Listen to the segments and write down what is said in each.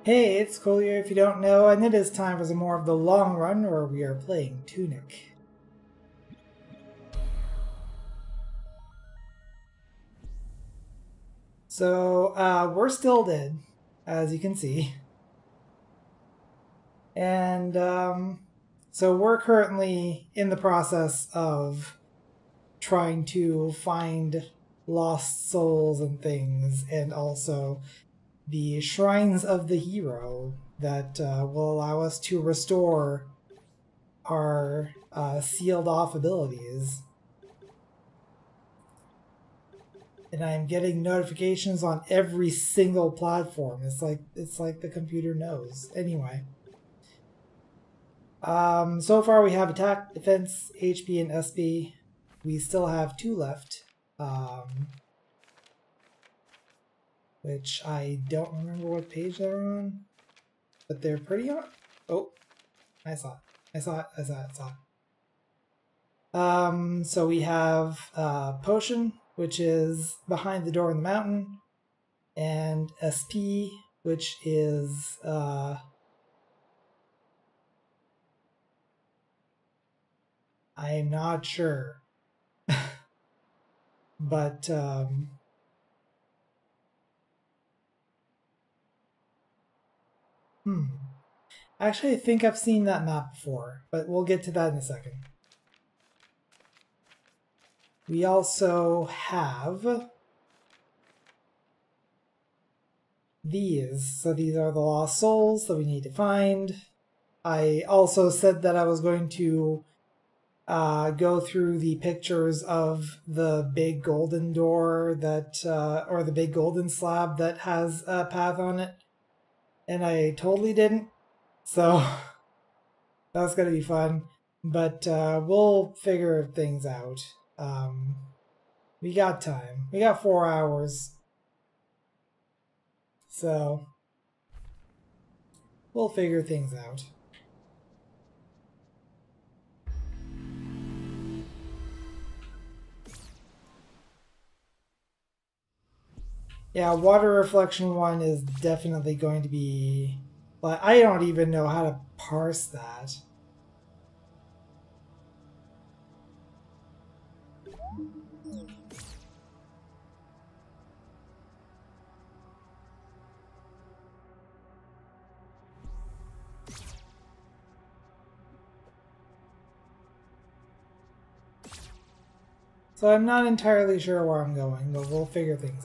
Hey, it's Cole here if you don't know, and it is time for some more of the long run where we are playing Tunic. So, we're still dead, as you can see. And, so we're currently in the process of trying to find lost souls and things, and also the shrines of the hero that will allow us to restore our sealed off abilities. And I'm getting notifications on every single platform. It's like the computer knows. Anyway. So far we have attack, defense, HP, and SP. We still have 2 left. Which I don't remember what page they're on. But they're pretty on. Oh, I saw it. I saw it. So we have Potion, which is behind the door in the mountain, and SP, which is I'm not sure. But actually I think I've seen that map before, but we'll get to that in a second. We also have these. So these are the lost souls that we need to find. I also said that I was going to go through the pictures of the big golden door that, or the big golden slab that has a path on it. And I totally didn't. So that's going to be fun. But we'll figure things out. We got time. We got 4 hours. So we'll figure things out. Yeah, water reflection 1 is definitely going to be... Like, I don't even know how to parse that. So I'm not entirely sure where I'm going, but we'll figure things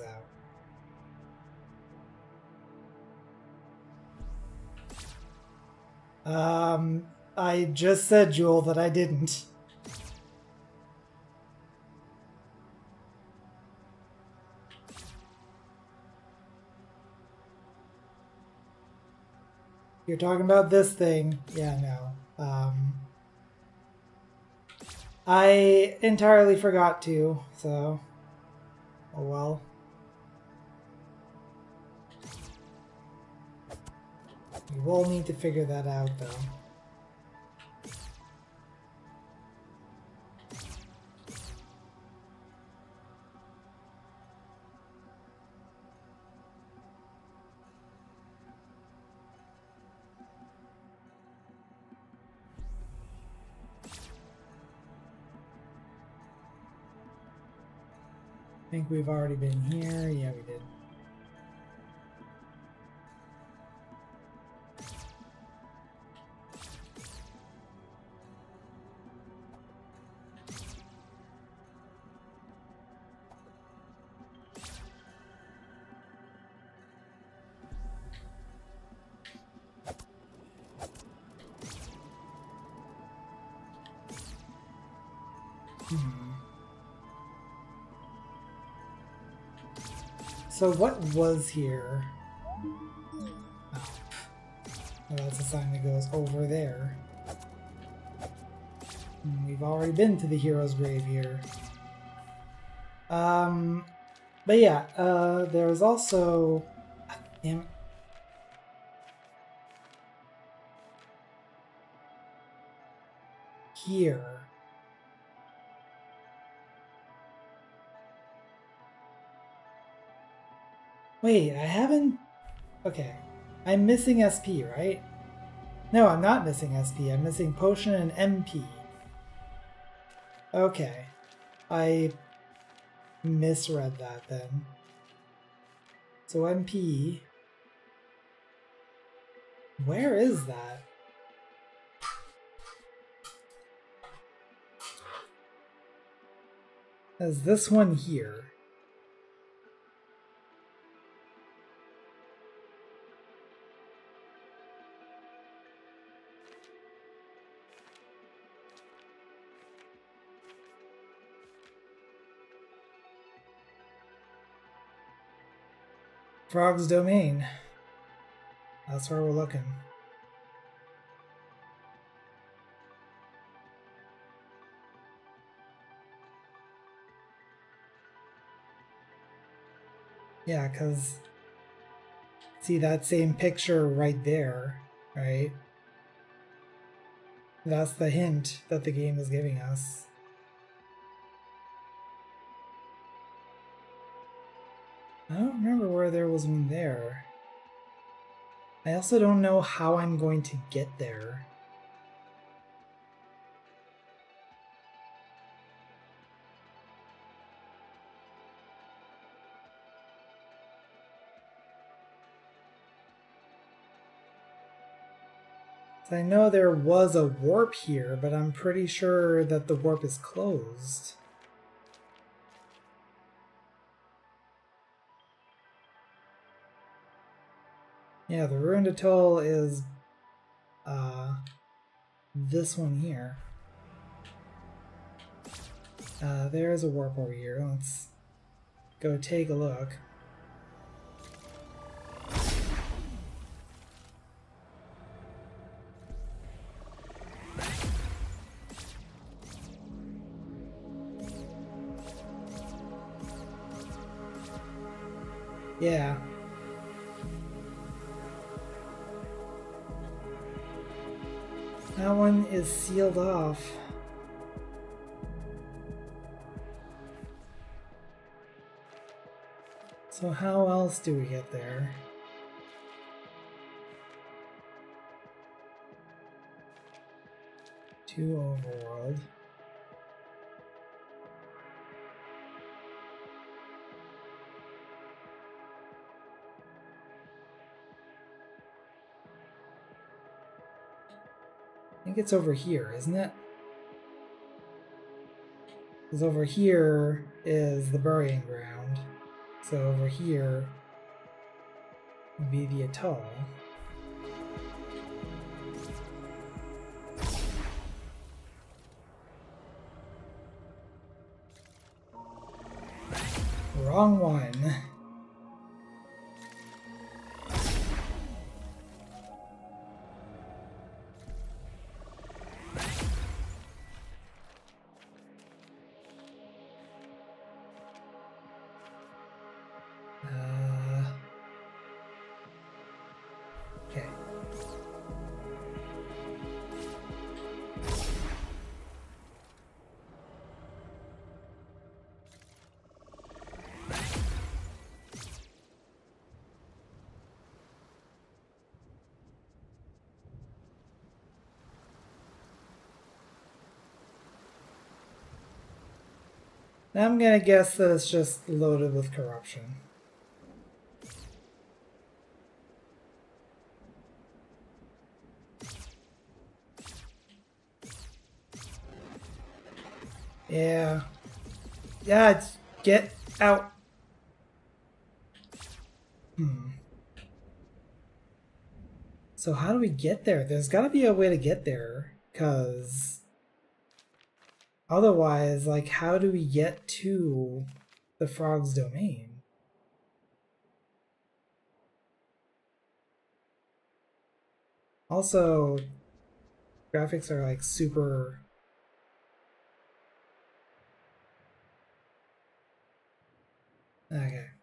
out. I just said, Jewel, that I didn't. You're talking about this thing. Yeah, no. I entirely forgot to, so... Oh well. We will need to figure that out, though. I think we've already been here. Yeah, we did. So what was here? Oh, well, that's a sign that goes over there. We've already been to the hero's grave here. But yeah, there's also... Damn it. Here. Wait, I haven't... Okay. I'm missing SP, right? No, I'm not missing SP. I'm missing potion and MP. Okay. I misread that then. So MP... Where is that? Is this one here? Frog's Domain. That's where we're looking. Yeah, because see that same picture right there, right? That's the hint that the game is giving us. I don't remember where there was one there. I also don't know how I'm going to get there. So I know there was a warp here, but I'm pretty sure that the warp is closed. Yeah, the Ruined Atoll is this one here. There's a warp over here. Let's go take a look. Yeah. That one is sealed off. So how else do we get there? To Overworld. I think it's over here, isn't it? Because over here is the burying ground. So over here would be the atoll. Wrong one. Okay. Now I'm gonna guess that it's just loaded with corruption. Yeah. Yeah, get out. So how do we get there? There's gotta be a way to get there, because otherwise, like, how do we get to the Frog's Domain? Also, graphics are like super... Okay.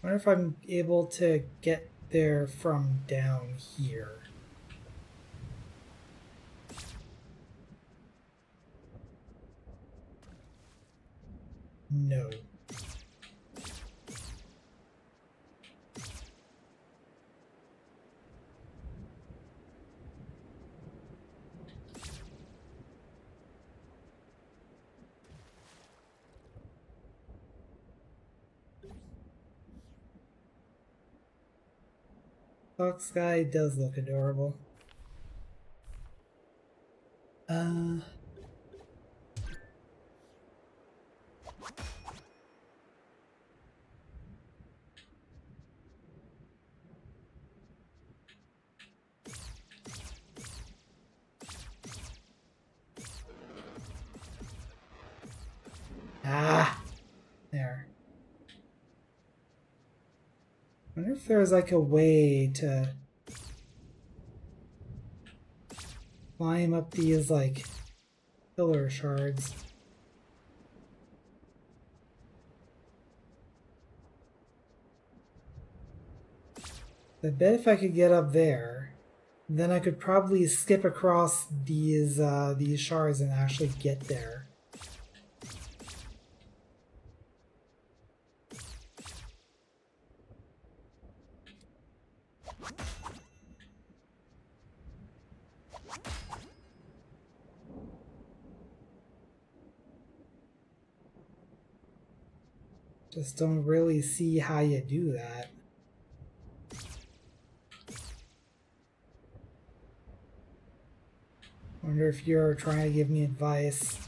wonder if I'm able to get there from down here. No. Fox guy does look adorable. There. I wonder if there's like a way to climb up these like pillar shards. I bet if I could get up there, then I could probably skip across these shards and actually get there. Just don't really see how you do that. Wonder if you're trying to give me advice.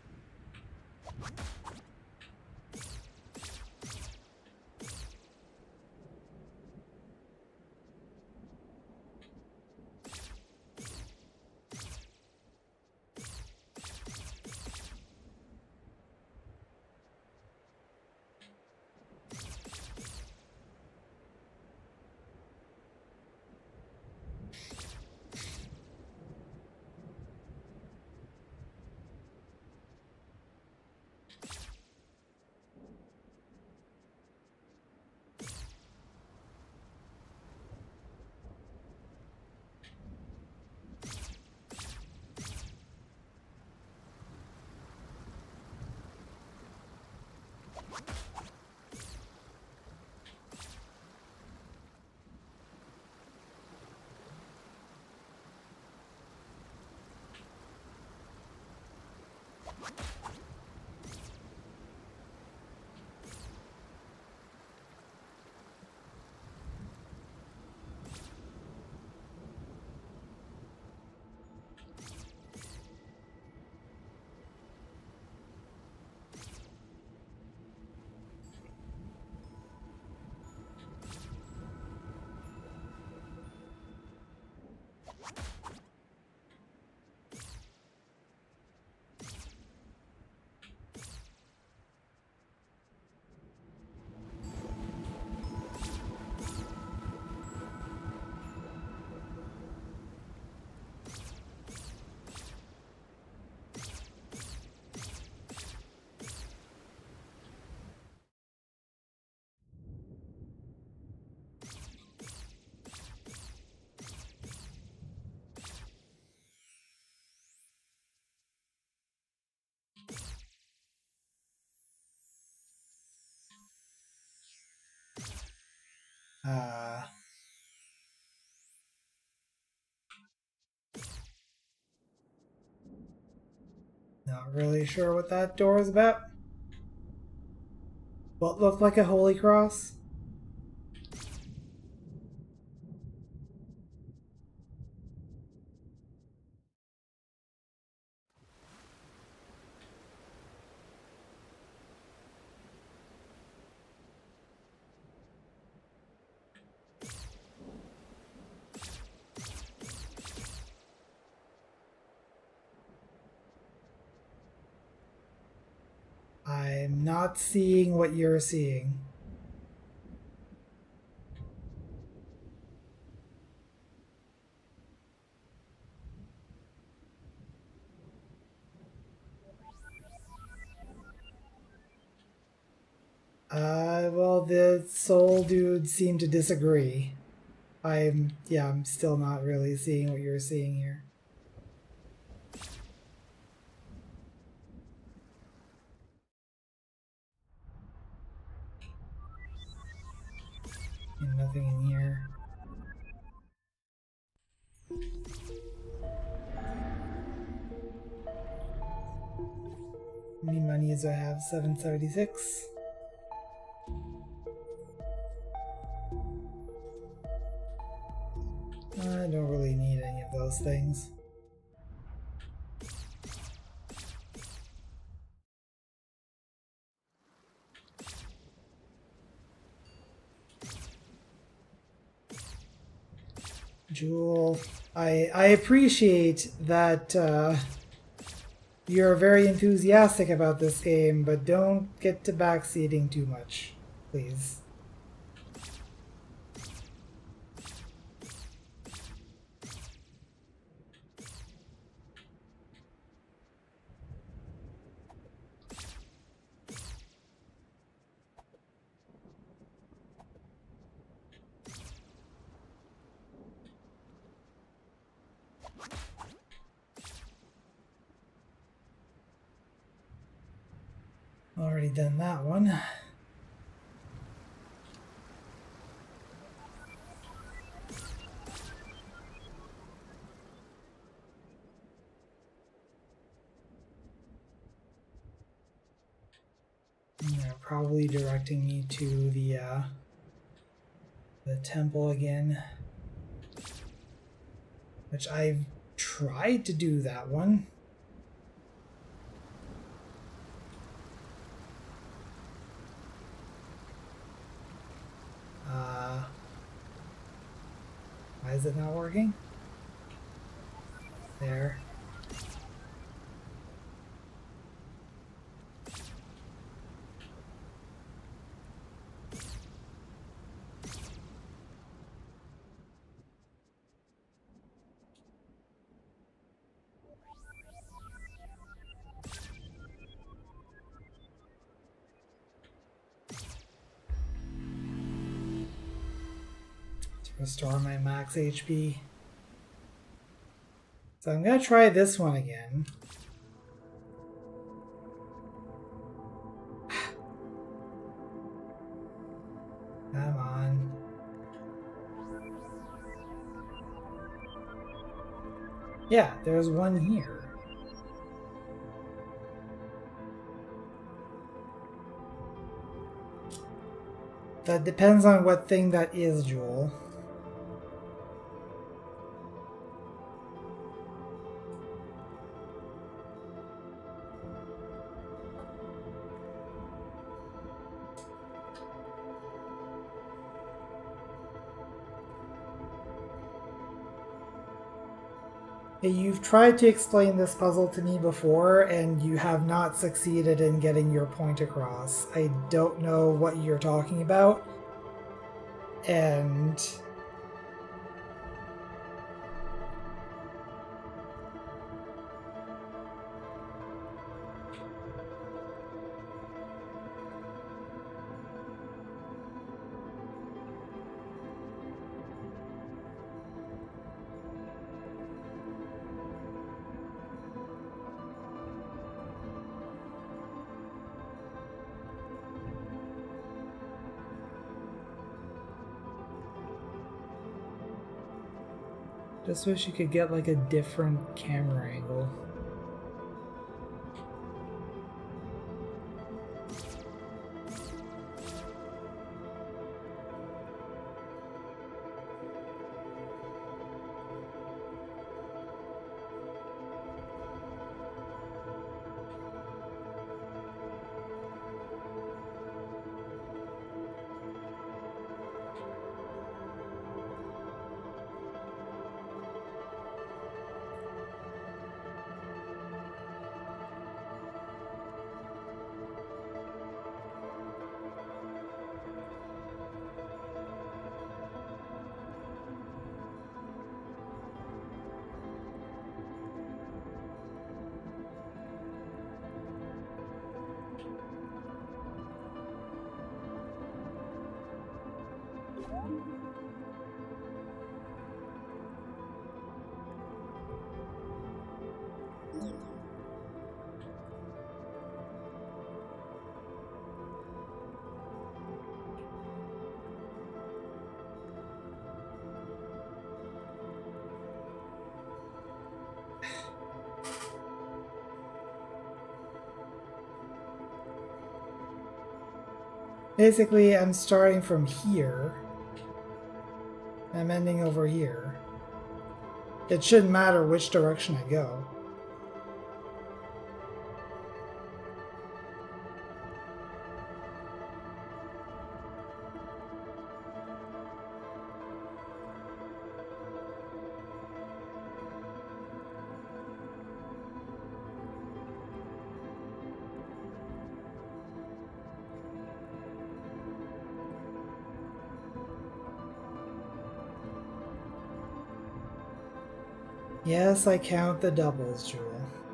Not really sure what that door is about. What looked like a holy cross? I'm not seeing what you're seeing. Well, the soul dude seemed to disagree. I'm still not really seeing what you're seeing here. And nothing in here. How many monies do I have? 776. I don't really need any of those things. Jewel, I appreciate that you're very enthusiastic about this game, but don't get to backseating too much, please. Already done that one. And they're probably directing me to the temple again, which I've tried to do that one. Why is it not working? There. Restore my max HP. So I'm going to try this one again. Come on. Yeah, there's one here. That depends on what thing that is, Joel. You've tried to explain this puzzle to me before, and you have not succeeded in getting your point across. I don't know what you're talking about, and... Just wish you could get like a different camera angle. Basically, I'm starting from here. I'm ending over here. It shouldn't matter which direction I go. Yes, I count the doubles, Jewel.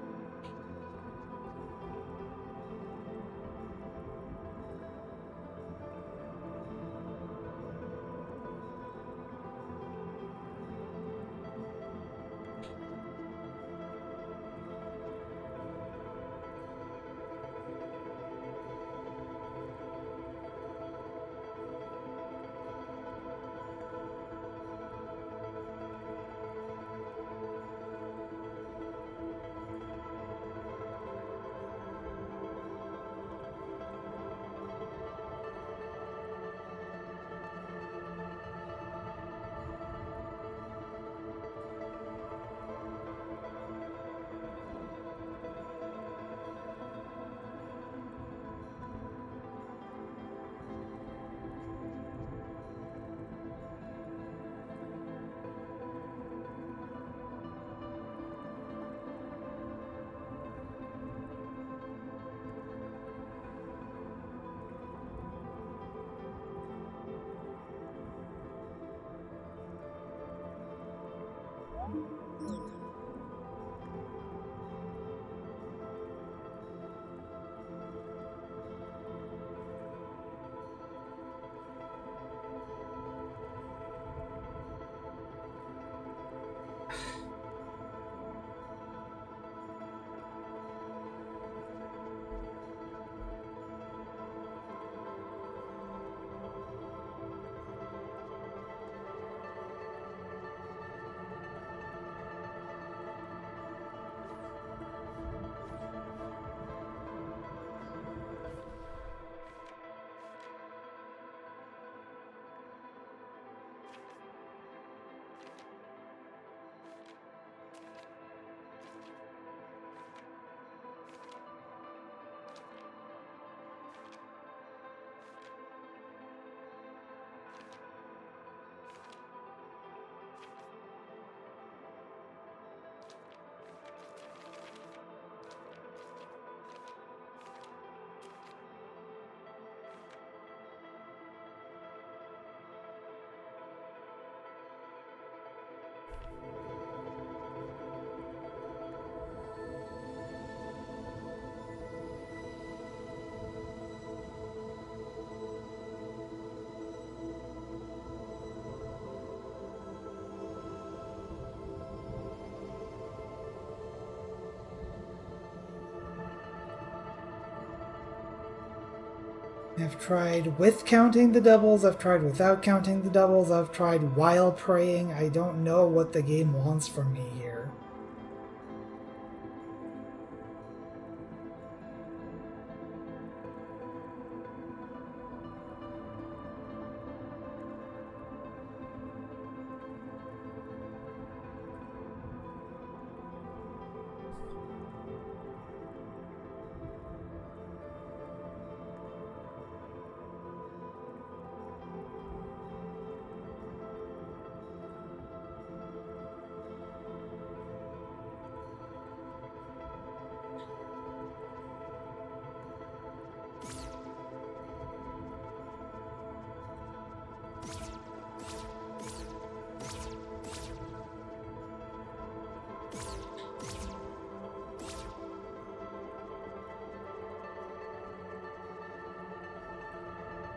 I've tried with counting the doubles, I've tried without counting the doubles, I've tried while praying. I don't know what the game wants from me here.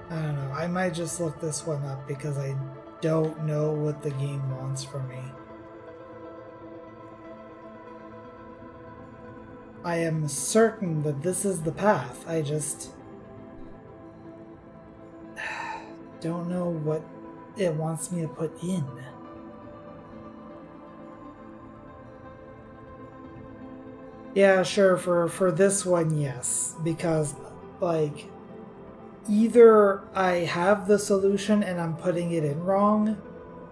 I don't know. I might just look this one up because I don't know what the game wants from me. I am certain that this is the path. I just don't know what it wants me to put in. Yeah, sure, for this one, yes. Because, like, either I have the solution and I'm putting it in wrong,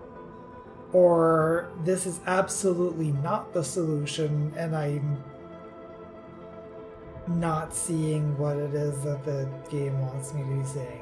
or this is absolutely not the solution and I'm not seeing what it is that the game wants me to be saying.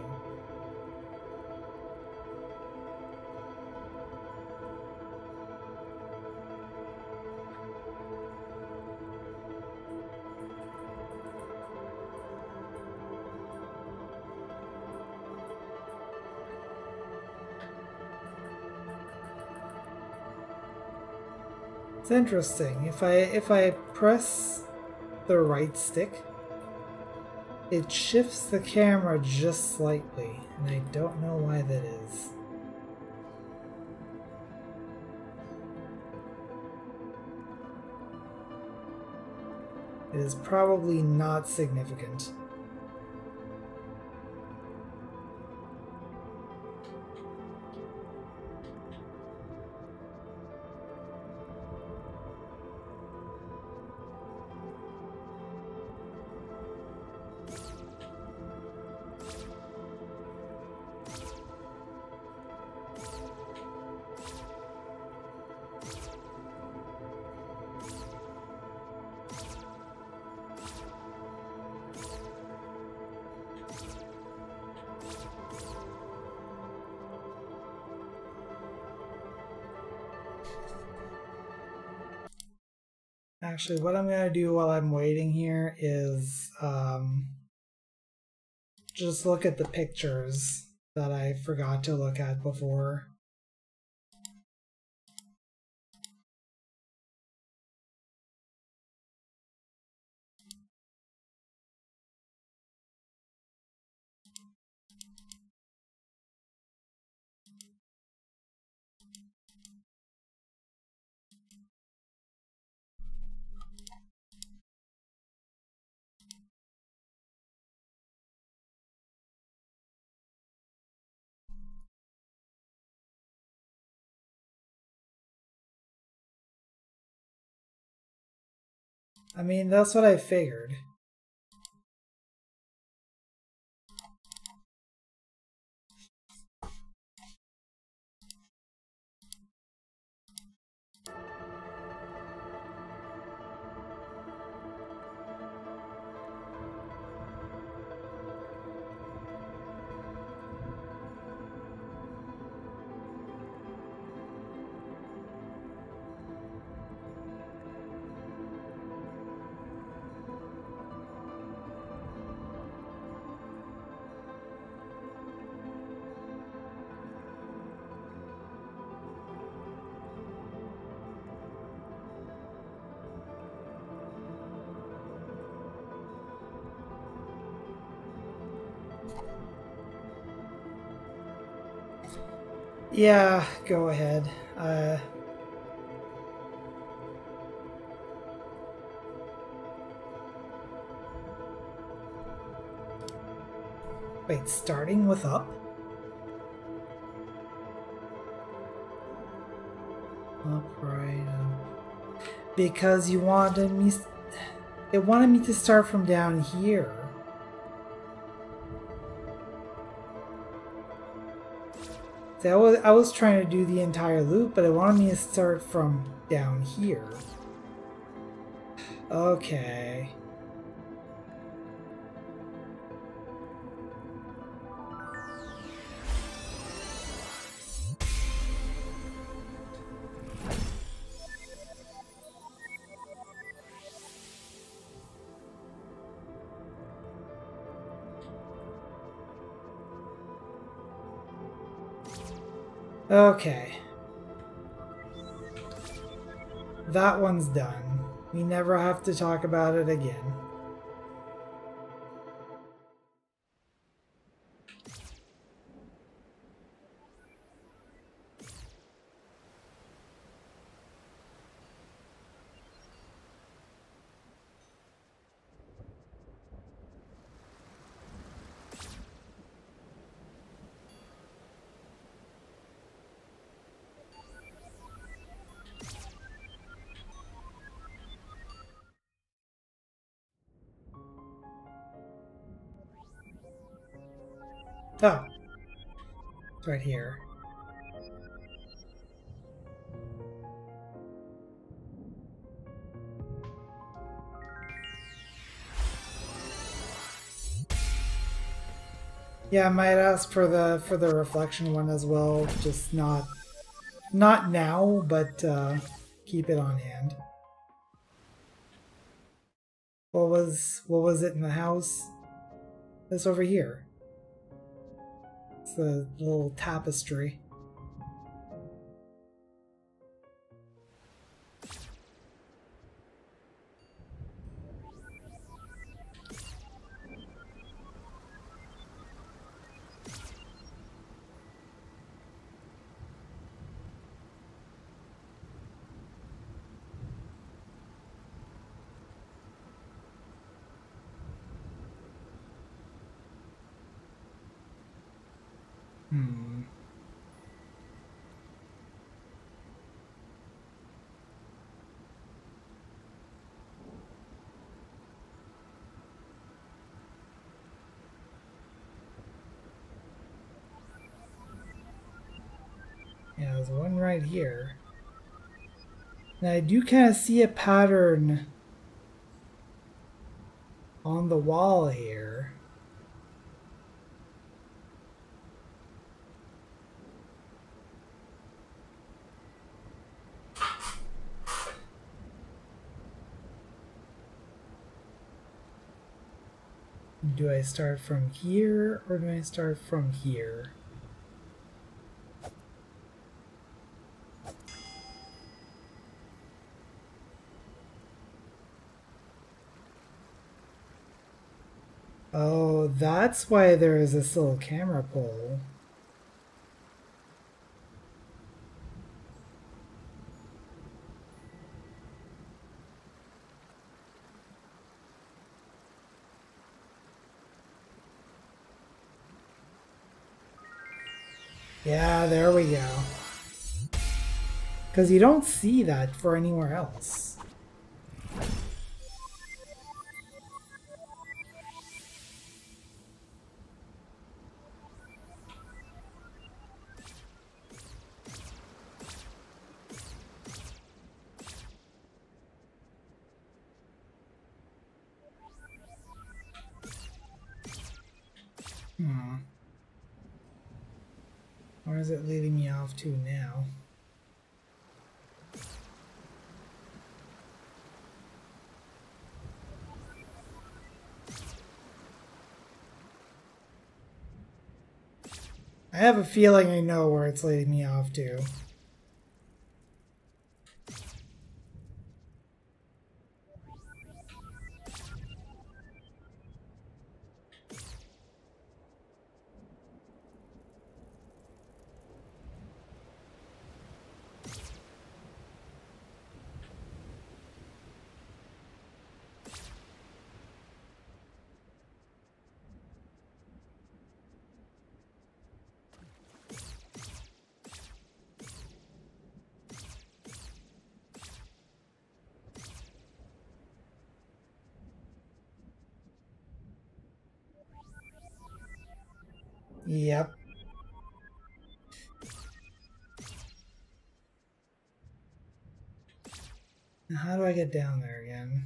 It's interesting. If I press the right stick, it shifts the camera just slightly, and I don't know why that is. It is probably not significant. Actually, what I'm going to do while I'm waiting here is just look at the pictures that I forgot to look at before. I mean, that's what I figured. Yeah, go ahead. Wait, starting with up? Upright up. Because you wanted me... It wanted me to start from down here. See, I was trying to do the entire loop, but it wanted me to start from down here. Okay. Okay. That one's done. We never have to talk about it again. Oh, it's right here. Yeah, I might ask for the reflection one as well. Just not now, but keep it on hand. What was it in the house? This over here. It's the little tapestry. Hmm. Yeah, there's one right here. And I do kind of see a pattern on the wall here. Do I start from here or do I start from here? Oh, that's why there is this little camera pole. Yeah, there we go. Because you don't see that for anywhere else. Where is it leading me off to now? I have a feeling I know where it's leading me off to. Yep. Now how do I get down there again?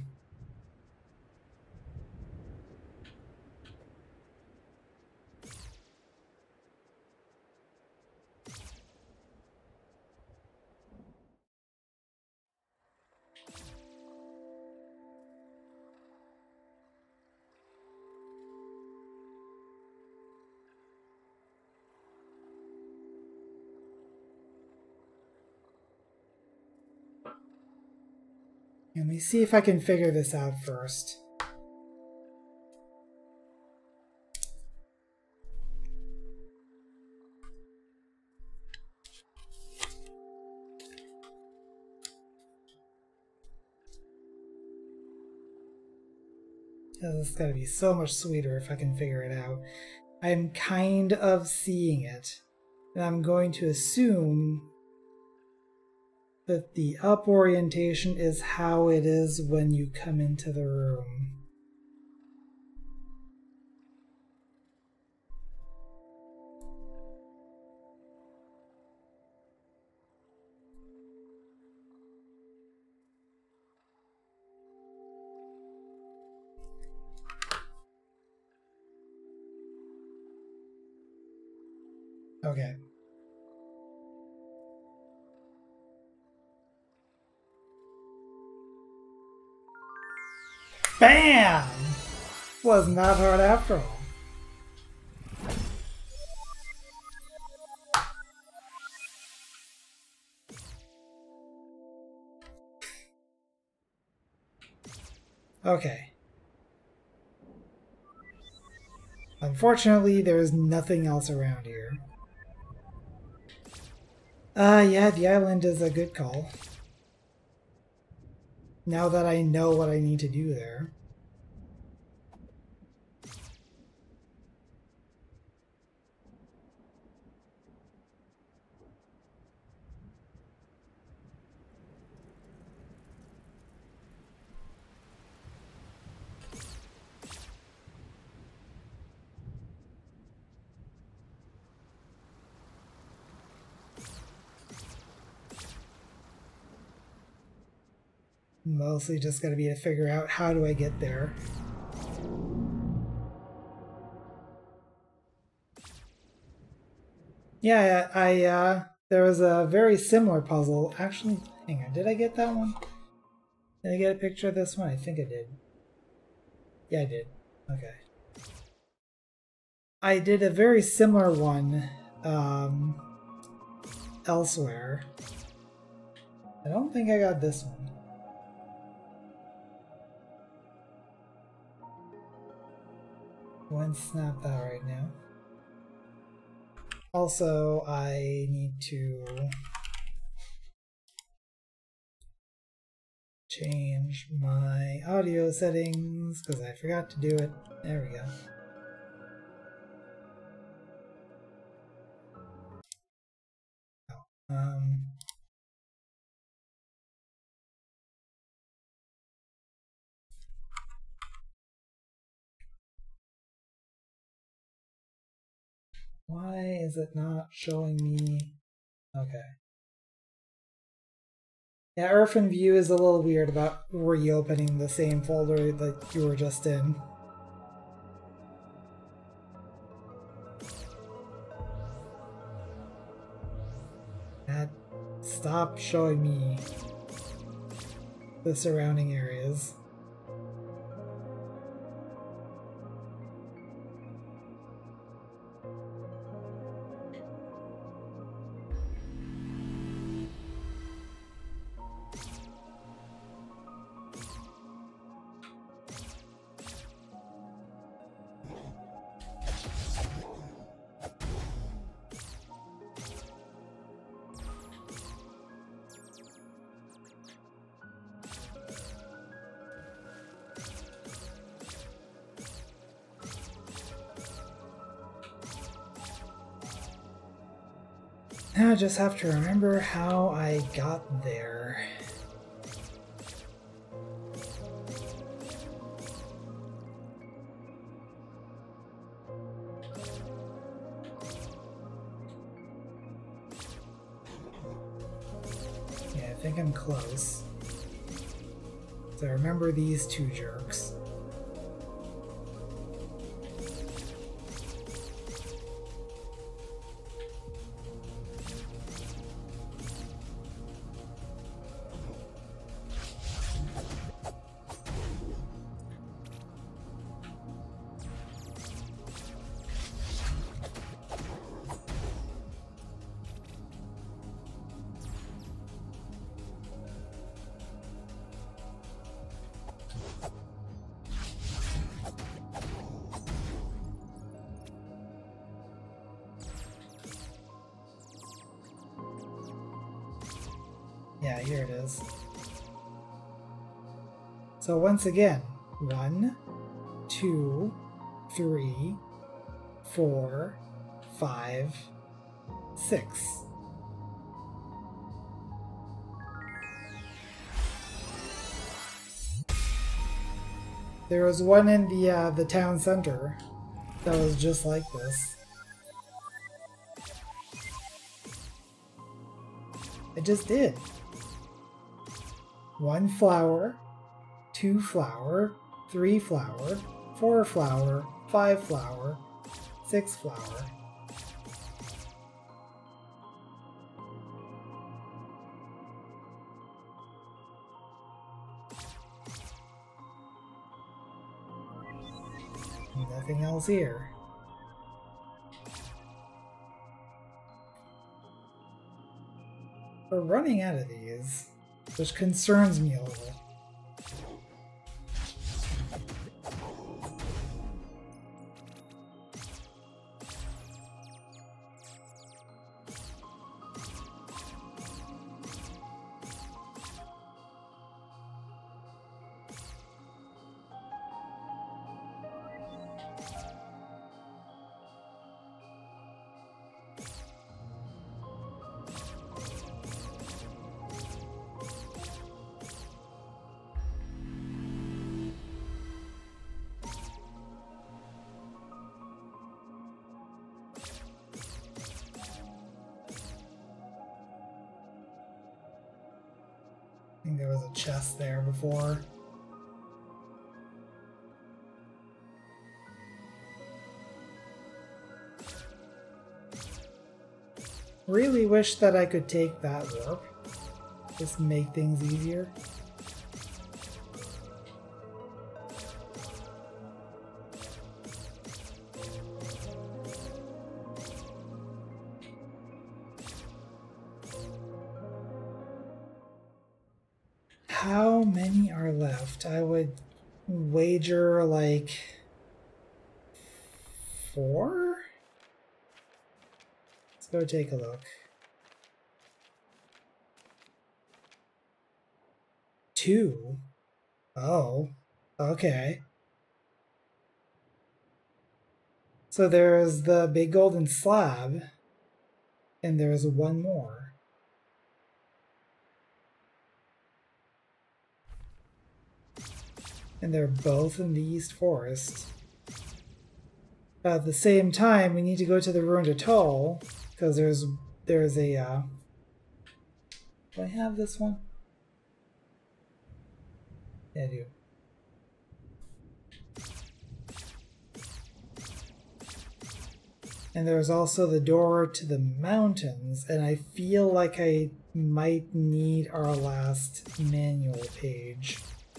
Let me see if I can figure this out first. This is going to be so much sweeter if I can figure it out. I'm kind of seeing it. And I'm going to assume that the up orientation is how it is when you come into the room. Okay. Bam! Wasn't that hard after all. Okay. Unfortunately, there's nothing else around here. Yeah, the island is a good call. Now that I know what I need to do there. Mostly just gotta be to figure out how do I get there. Yeah, there was a very similar puzzle. Actually, hang on, did I get that one? Did I get a picture of this one? I think I did. Yeah, I did. Okay. I did a very similar one elsewhere. I don't think I got this one. Wouldn't snap that right now. Also, I need to change my audio settings because I forgot to do it. There we go. Why is it not showing me? Okay. Yeah, Orphan View is a little weird about reopening the same folder that you were just in. Stop showing me the surrounding areas. Now I just have to remember how I got there. Yeah, I think I'm close. So I remember these two jerks. Yeah, here it is. So once again, 1, 2, 3, 4, 5, 6. There was one in the town center that was just like this. I just did. 1 flower, 2 flower, 3 flower, 4 flower, 5 flower, 6 flower. nothing else here. We're running out of these, which concerns me a little. I think there was a chest there before. Really wish that I could take that warp. Just make things easier. How many are left? I would wager like 4? Let's go take a look. 2? Oh, okay. So there's the big golden slab, and there's one more. And they're both in the East Forest. But at the same time, we need to go to the Ruined Atoll, because there's a, do I have this one? Yeah, I do. And there's also the door to the mountains, and I feel like I might need our last manual page.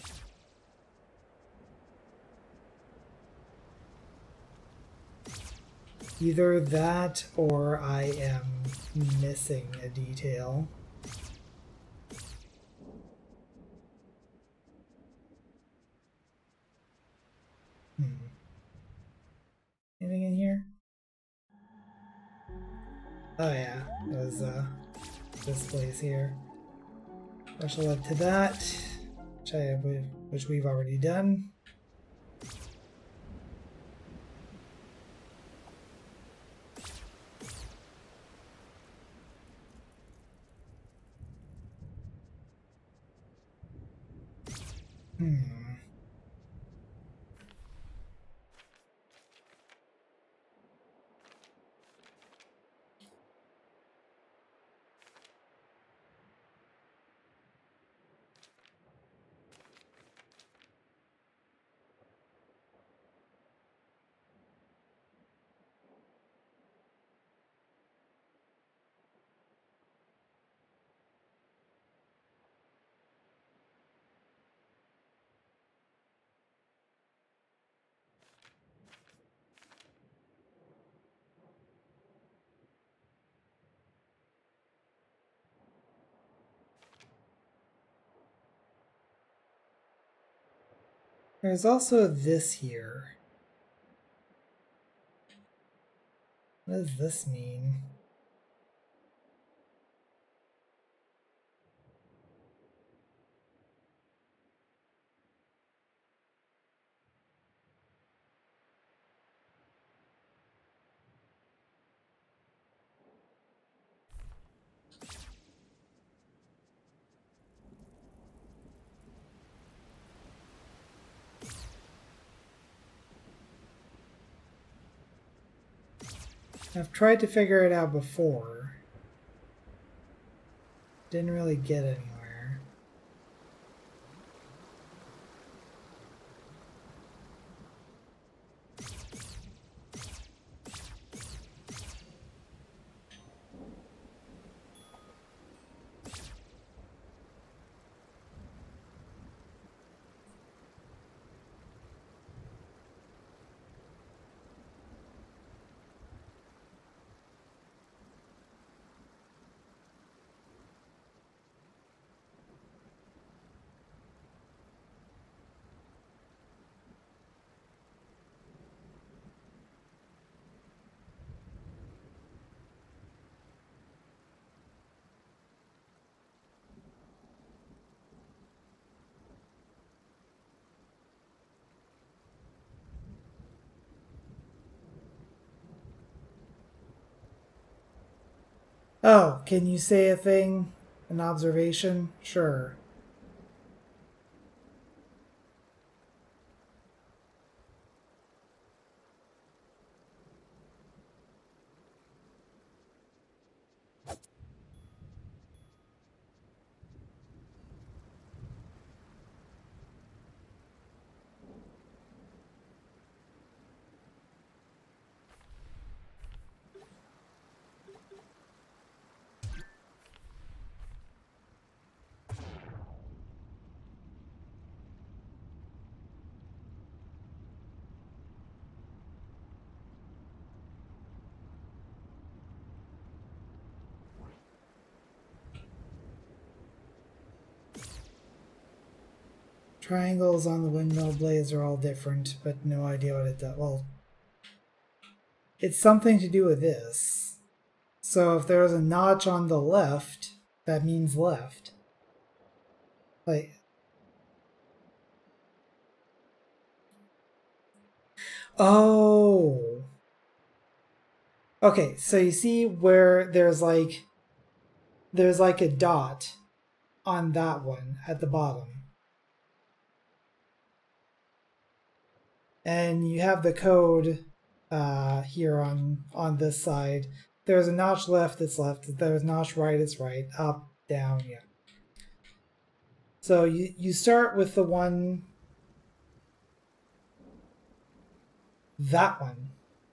Either that or I am missing a detail. Anything in here? Oh yeah, it was this place here. Special led to that, which we've already done. There's also this here. What does this mean? I've tried to figure it out before. Didn't really get anywhere. Oh, can you say a thing? An observation? Sure. Triangles on the windmill blades are all different, but no idea what it does. Well, it's something to do with this. So if there's a notch on the left, that means left. Like, oh. Okay, so you see where there's like a dot on that one at the bottom. And you have the code here on this side. There's a notch left, it's left. There's a notch right, it's right. Up, down, yeah. So you start with the one, that one.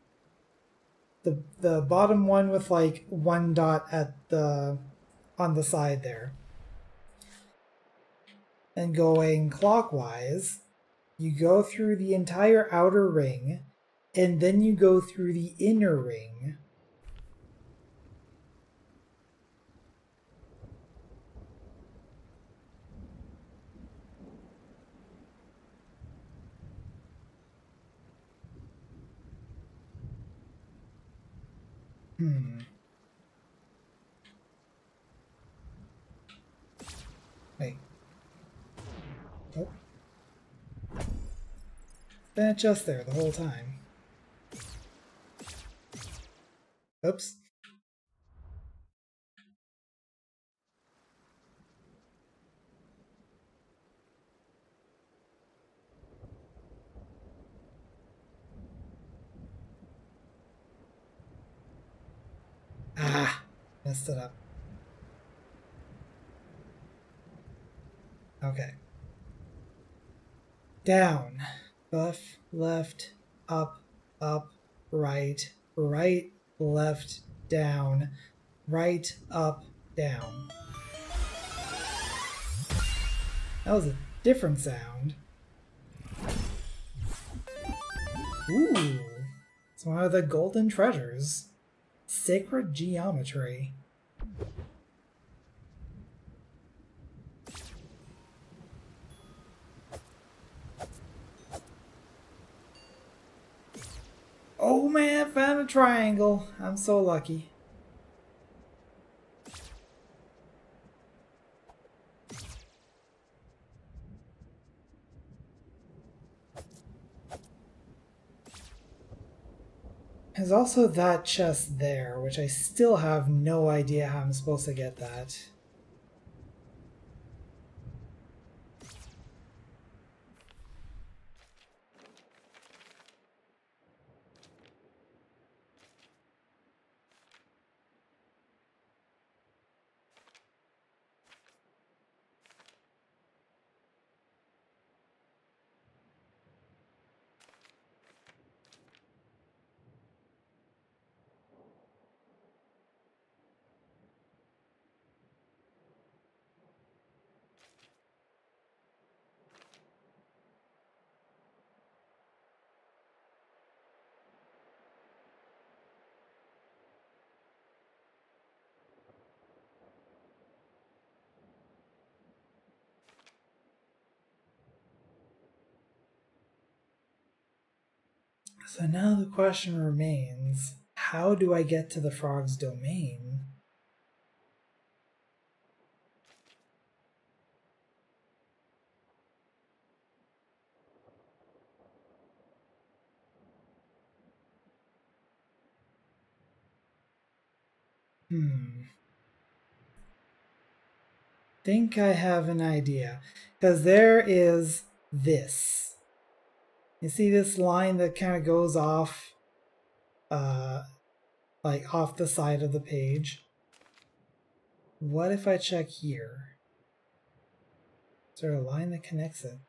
The bottom one with like one dot at on the side there. And going clockwise, you go through the entire outer ring, and then you go through the inner ring. Wait. Oh. Been just there the whole time. Oops. Ah, messed it up. Okay. Down, left, up, right, left, down, right, up, down. That was a different sound. Ooh, it's one of the golden treasures. Sacred geometry. Oh man, found a triangle. I'm so lucky. There's also that chest there, which I still have no idea how I'm supposed to get that. So now the question remains, how do I get to the frog's domain? think I have an idea. Because there is this. You see this line that kind of goes off, like off the side of the page? What if I check here? Is there a line that connects it?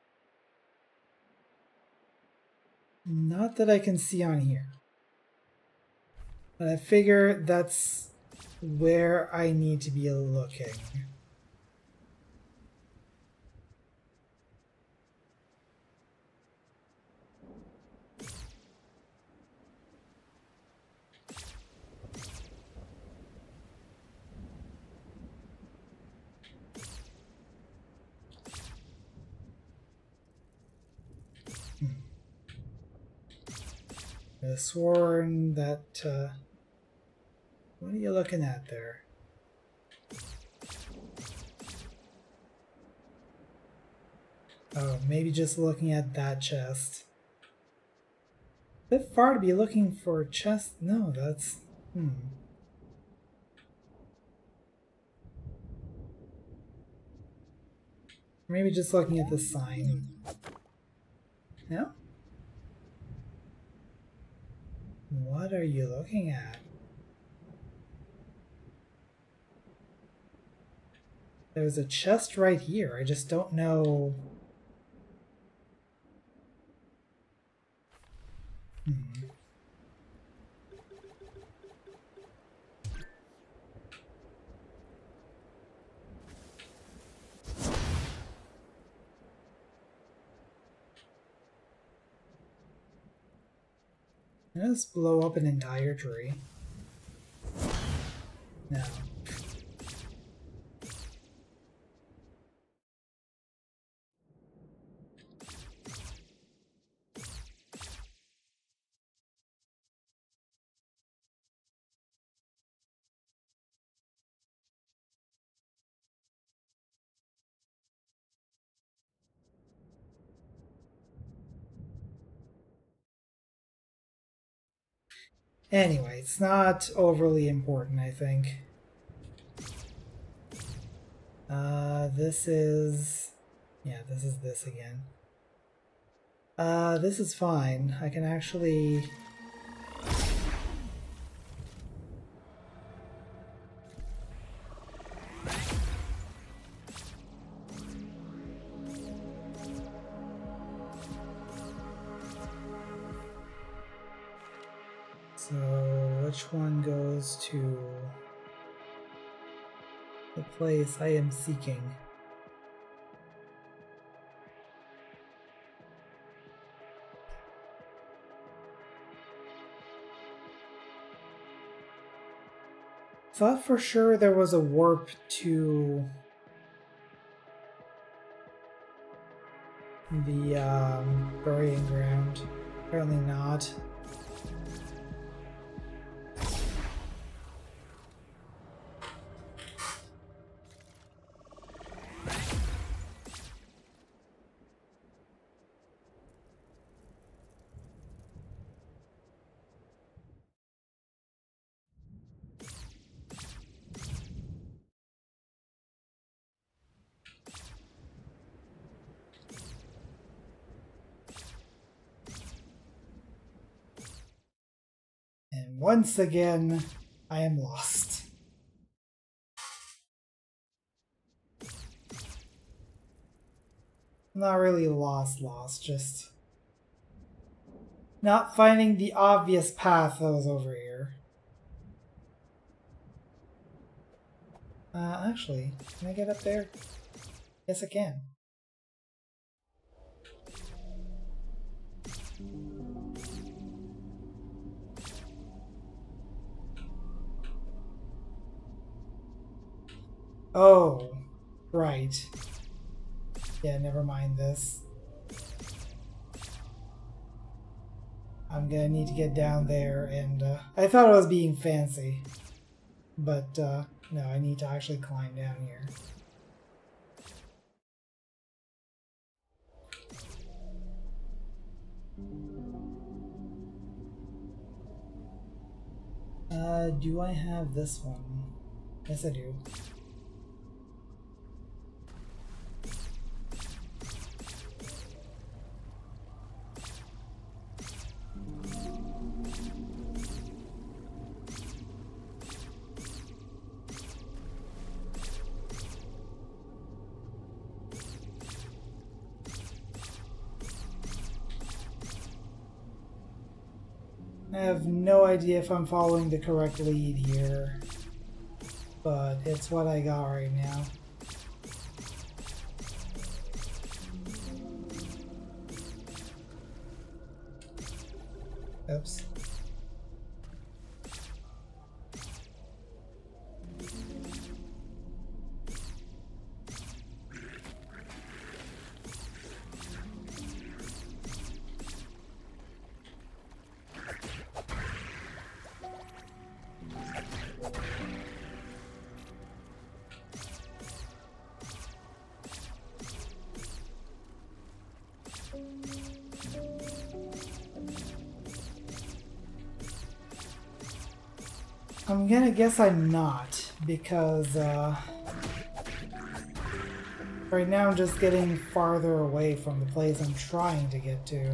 Not that I can see on here. But I figure that's where I need to be looking. I sworn that, what are you looking at there? Oh, maybe just looking at that chest. A bit far to be looking for a chest. No, that's... Maybe just looking at the sign. No? What are you looking at? There's a chest right here. I just don't know... Let's blow up an entire tree. No. Anyway, it's not overly important, I think. This is... Yeah, this is this again. This is fine. I can actually... So, which one goes to the place I am seeking? Thought for sure there was a warp to the burying ground. Apparently not. And once again, I am lost. Not really lost, just not finding the obvious path that was over here. Actually, can I get up there? Yes, I can. Oh, right. Yeah, never mind this. I'm gonna need to get down there and, I thought I was being fancy. But, no, I need to actually climb down here. Do I have this one? Yes, I do. I have no idea if I'm following the correct lead here, but it's what I got right now. Oops. I'm gonna guess I'm not, because right now I'm just getting farther away from the place I'm trying to get to.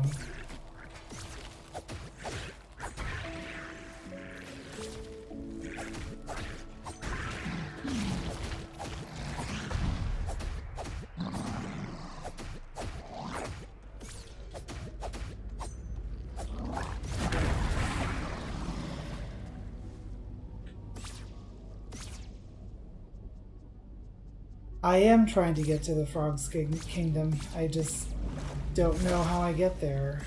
I am trying to get to the Frog's Kingdom. I just don't know how I get there.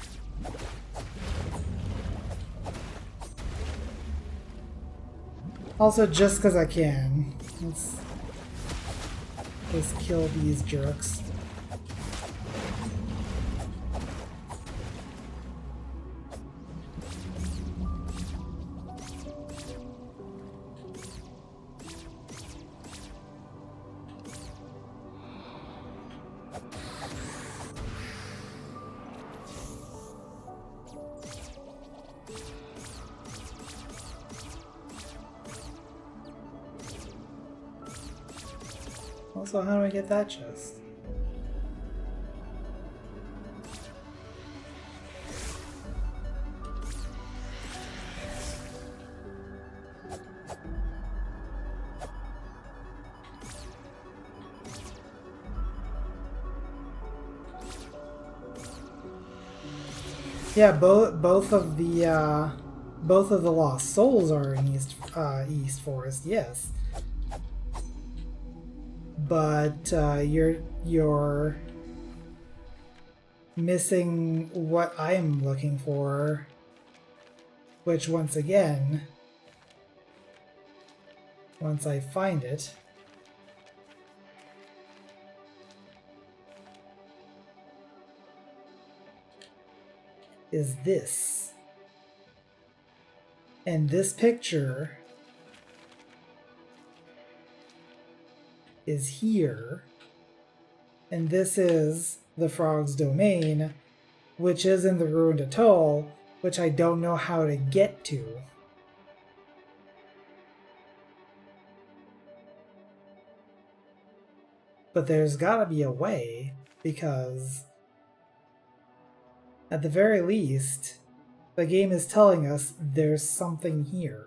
Also, just because I can. Let's just kill these jerks. Also, how do I get that chest? Yeah, both of the lost souls are in East Forest. Yes. But you're missing what I'm looking for, which once again, once I find it, is this. And this picture is here, and this is the Frog's Domain, which is in the Ruined Atoll, which I don't know how to get to. But there's gotta be a way, because at the very least, the game is telling us there's something here.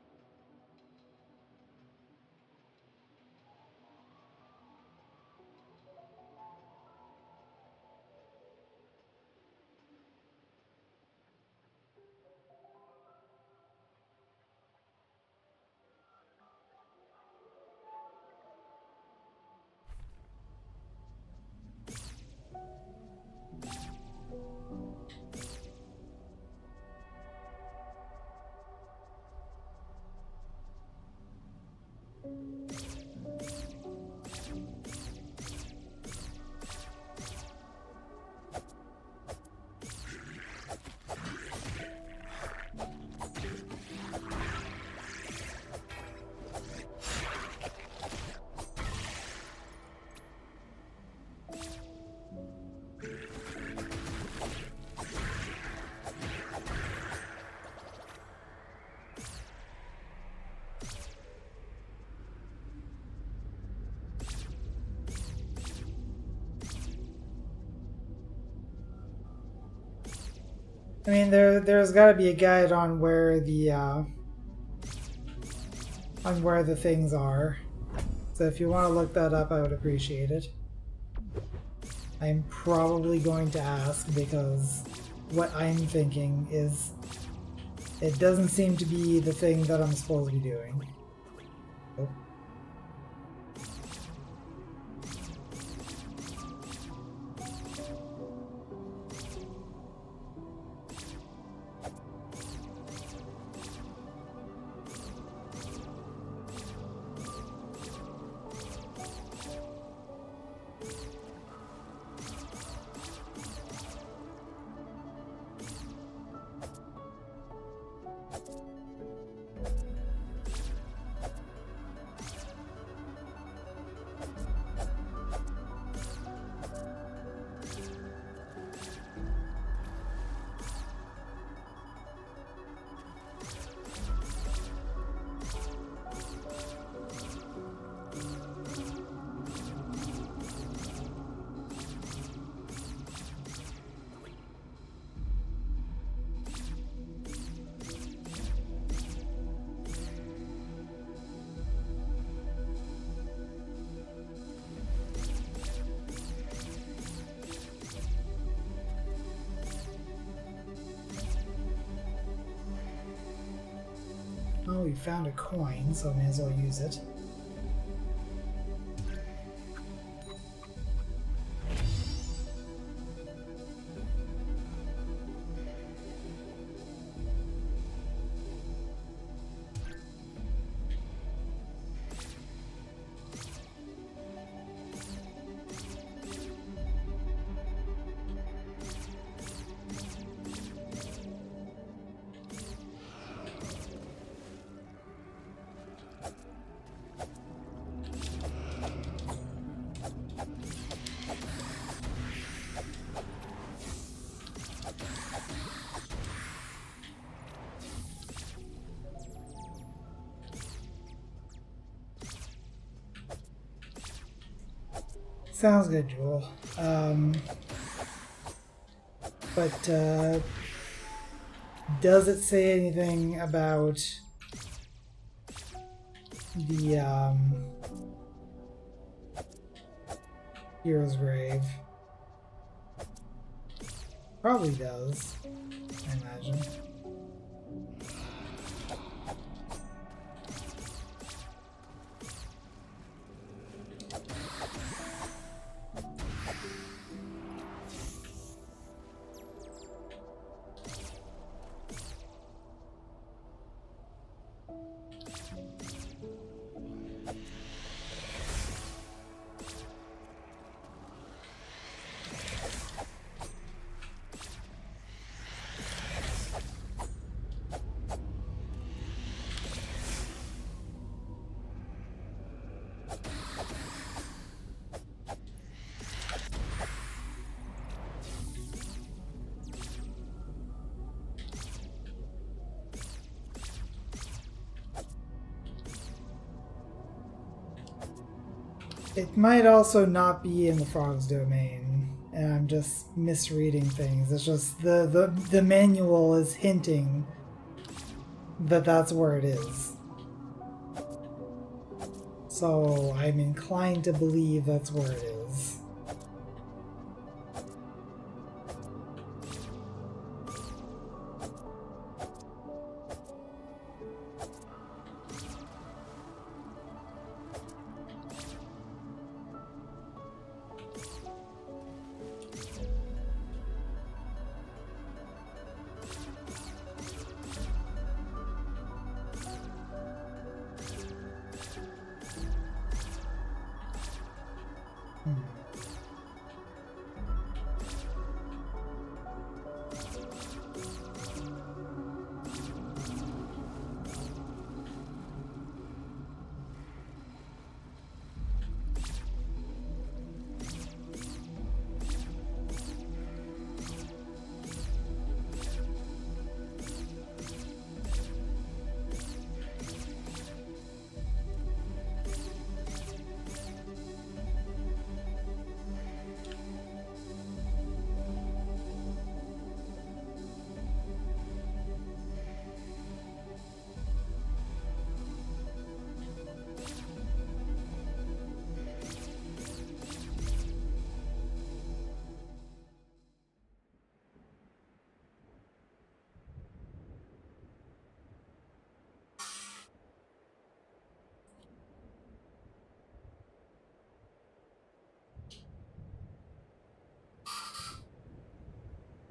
I mean, there's got to be a guide on where the things are. So if you want to look that up, I would appreciate it. I'm probably going to ask because what I'm thinking is It doesn't seem to be the thing that I'm supposed to be doing. Oh. Oh, we found a coin, so I may as well use it. Sounds good, Jewel. But does it say anything about the Hero's Grave? Probably does, I imagine. It might also not be in the frog's domain, and I'm just misreading things. It's just the manual is hinting that that's where it is. So I'm inclined to believe that's where it is.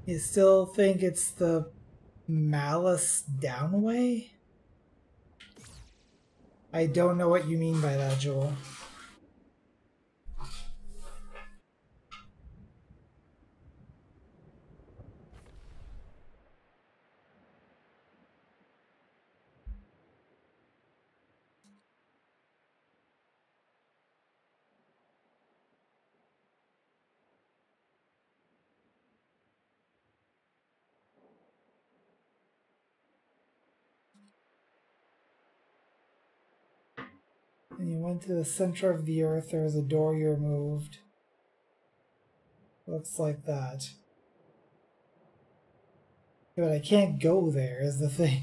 You still think it's the malice down way? I don't know what you mean by that, Joel. And you went to the center of the earth, there was a door you removed. Looks like that. Yeah, but I can't go there, is the thing.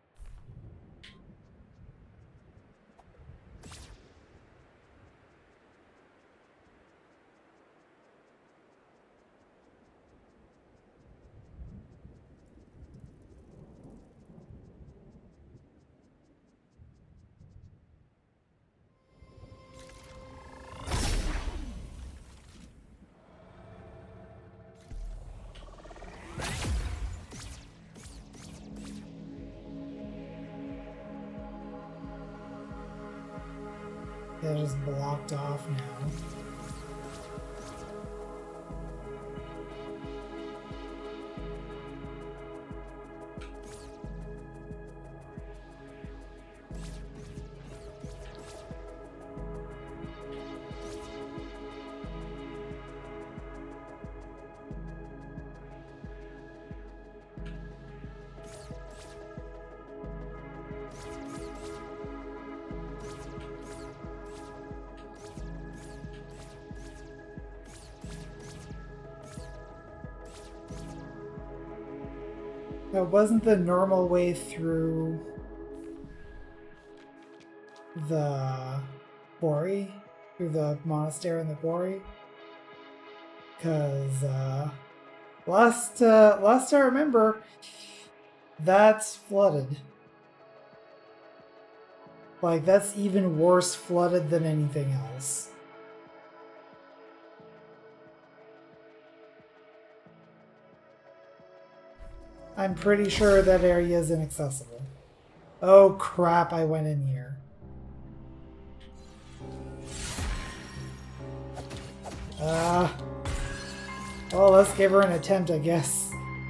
They're just blocked off now. That wasn't the normal way through the quarry, through the monastery and the quarry, because last I remember, that's flooded. Like, that's even worse flooded than anything else. I'm pretty sure that area is inaccessible. Oh crap, I went in here. Well, let's give her an attempt, I guess.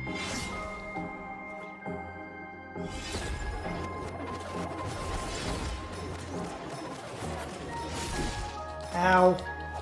Ow.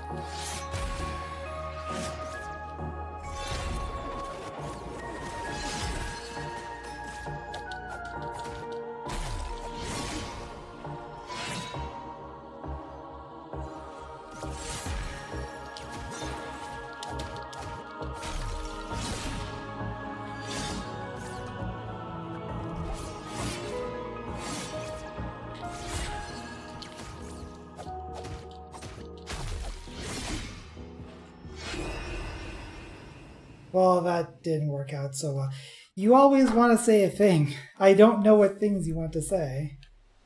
Well, that didn't work out so well. You always want to say a thing. I don't know what things you want to say.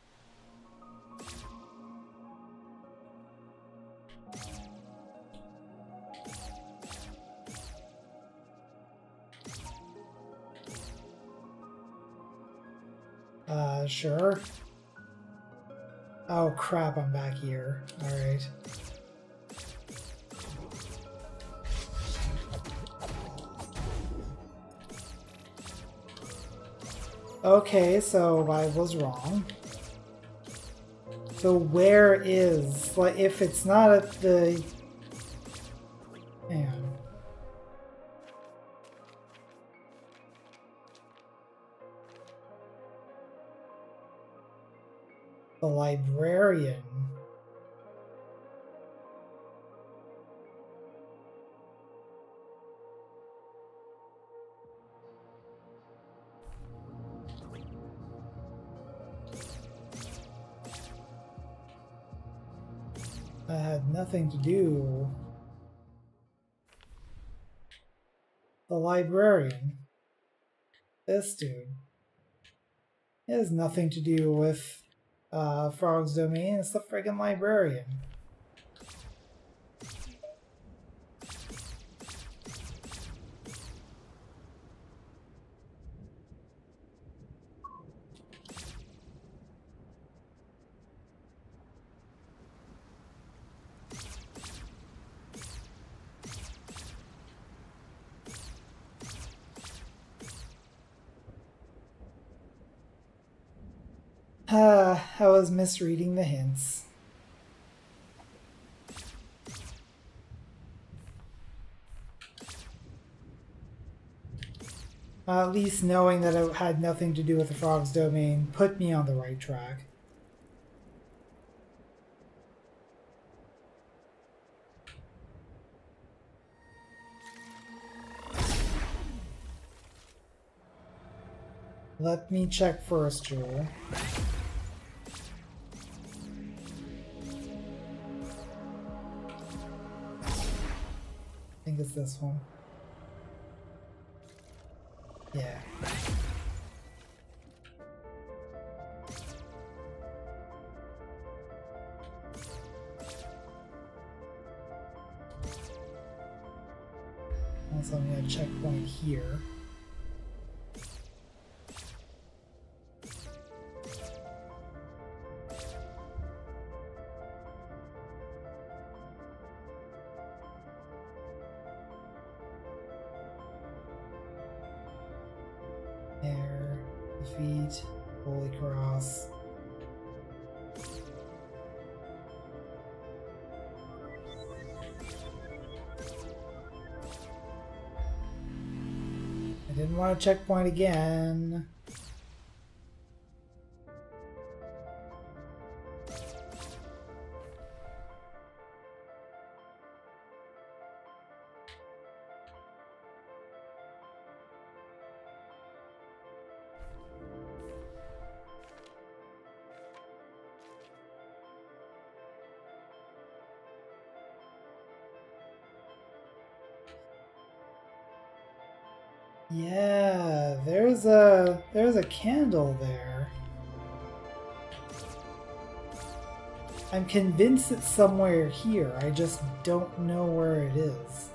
Sure. Oh crap, I'm back here. Alright. Okay, so I was wrong. So where is, like, if it's not at the... Hang on. The librarian. That had nothing to do. The librarian. This dude. It has nothing to do with Frog's Domain. It's the friggin' librarian. I was misreading the hints. At least knowing that it had nothing to do with the frog's domain put me on the right track. Let me check first, Joel. I think it's this one. Yeah. Also, I'm going to checkpoint here. Air, defeat, Holy Cross. I didn't want to checkpoint again. Yeah, there's a candle there. I'm convinced it's somewhere here. I just don't know where it is.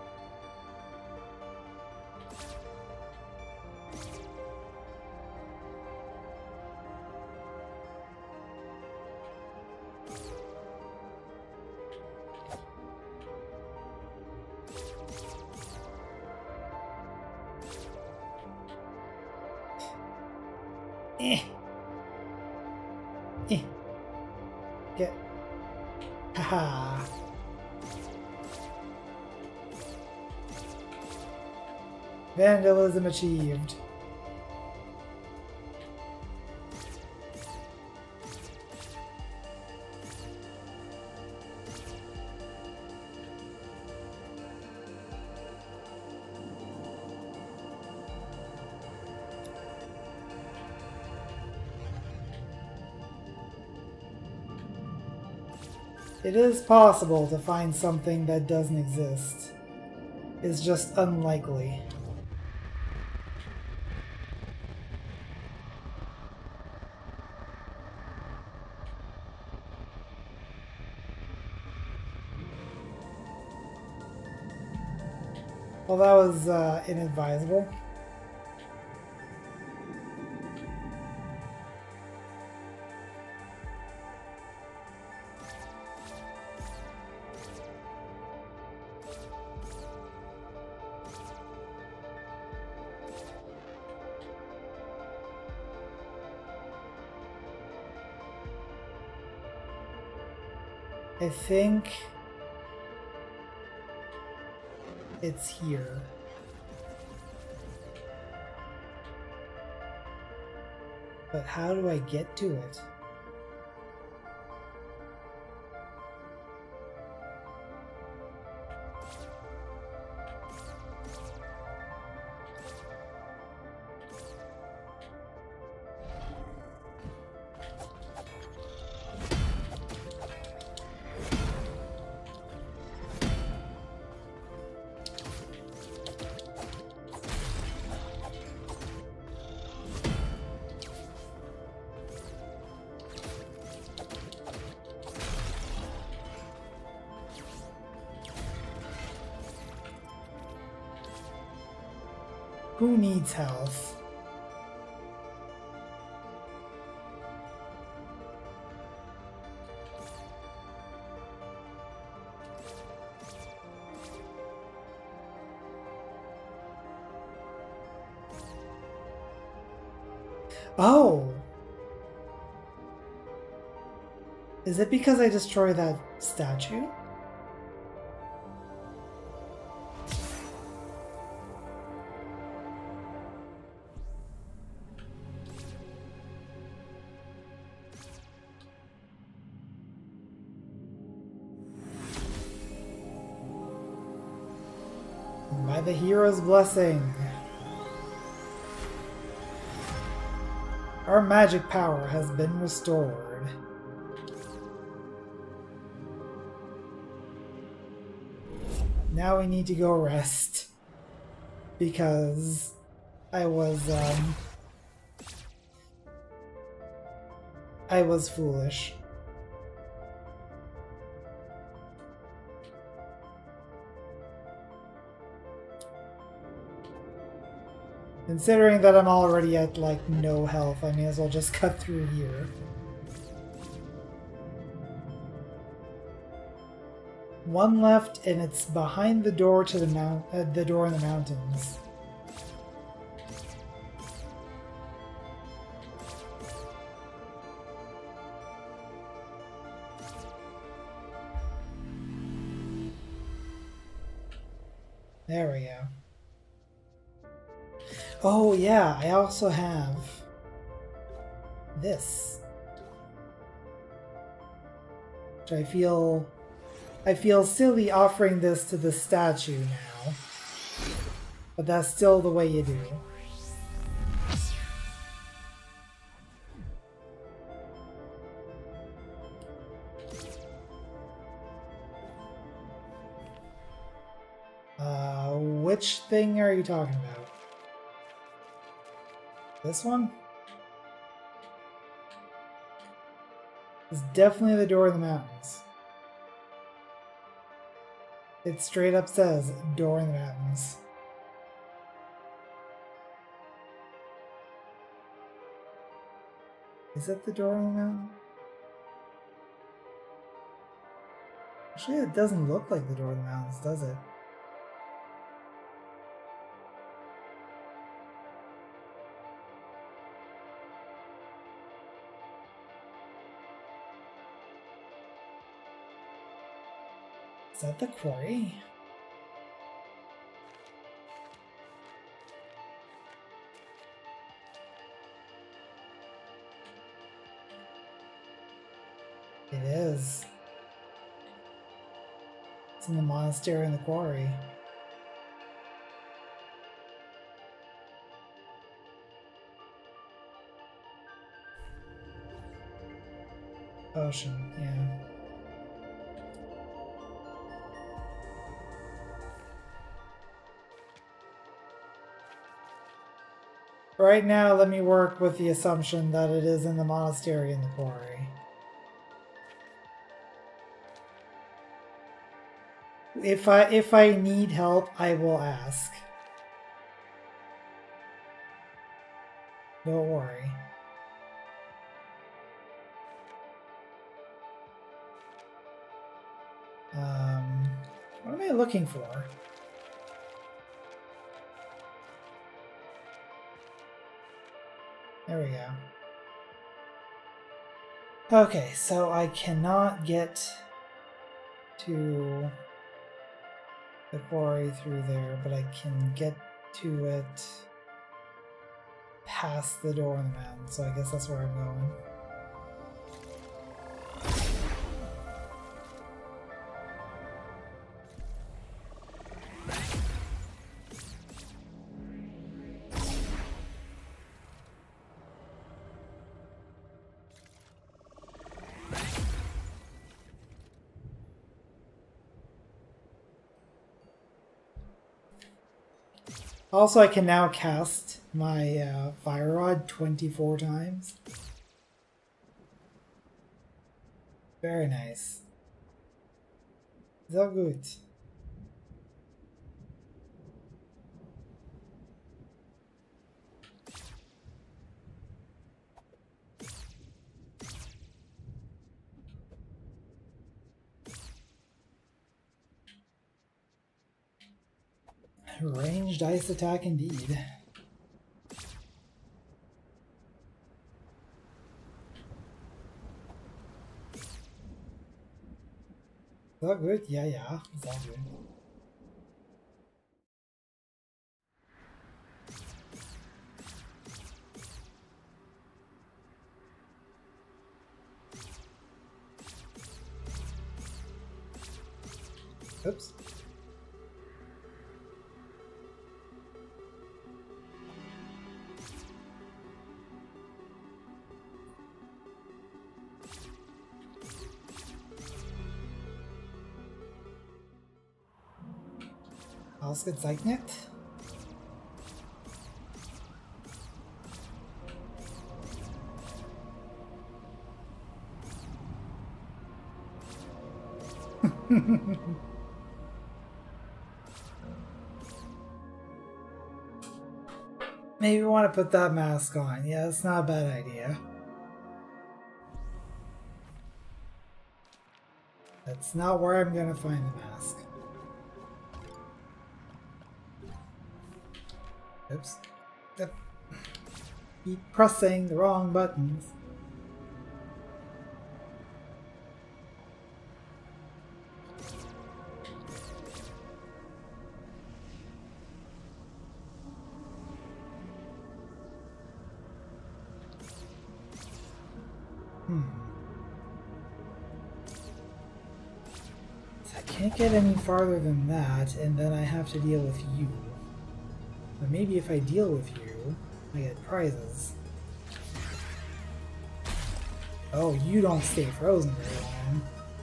Get. Haha. Vandalism achieved. It is possible to find something that doesn't exist. It's just unlikely. Well, that was inadvisable. I think it's here. But how do I get to it? Who needs health? Oh! Is it because I destroy that statue? By the hero's blessing. Our magic power has been restored. Now we need to go rest. Because I was foolish. Considering that I'm already at, like, no health, I may as well just cut through here. One left, and it's behind the door to the door in the mountains. There we go. Oh yeah, I also have this. Which I feel silly offering this to the statue now. But that's still the way you do. Which thing are you talking about? This one? It's definitely the door in the mountains. It straight up says door in the mountains. Is it the door in the mountain? Actually, it doesn't look like the door in the mountains, does it? Is that the quarry? It is. It's in the monastery and the quarry. Ocean, yeah. Right now, let me work with the assumption that it is in the monastery and the quarry. If I need help, I will ask. Don't worry. What am I looking for? There we go. Okay, so I cannot get to the quarry through there, but I can get to it past the door in the mountain, so I guess that's where I'm going. Also, I can now cast my fire rod 24 times. Very nice. So good. Ranged ice attack indeed. all good? Yeah, it's all good. Oops. Ausgezeichnet. Maybe we want to put that mask on. Yeah, that's not a bad idea. That's not where I'm gonna find the mask. Oops. Yep. Keep pressing the wrong buttons. So I can't get any farther than that, and then I have to deal with you. But maybe if I deal with you, I get prizes. Oh, you don't stay frozen very long.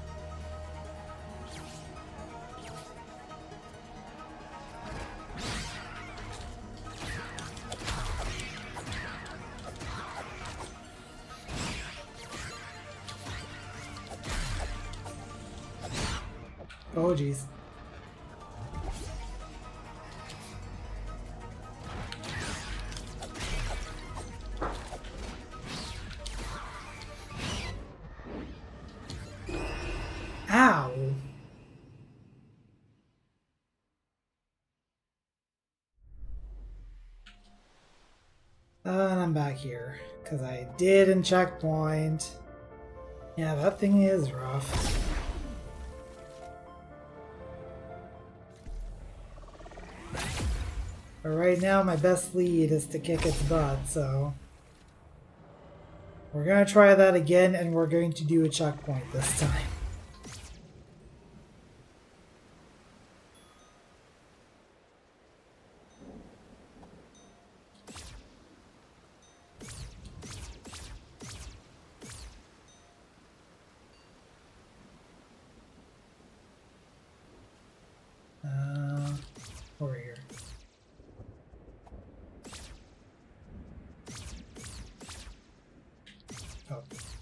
Oh, jeez. Ow! And I'm back here, because I didn't checkpoint. Yeah, that thing is rough. But right now, my best lead is to kick its butt, so... We're gonna try that again, and we're going to do a checkpoint this time. Over here. Oh.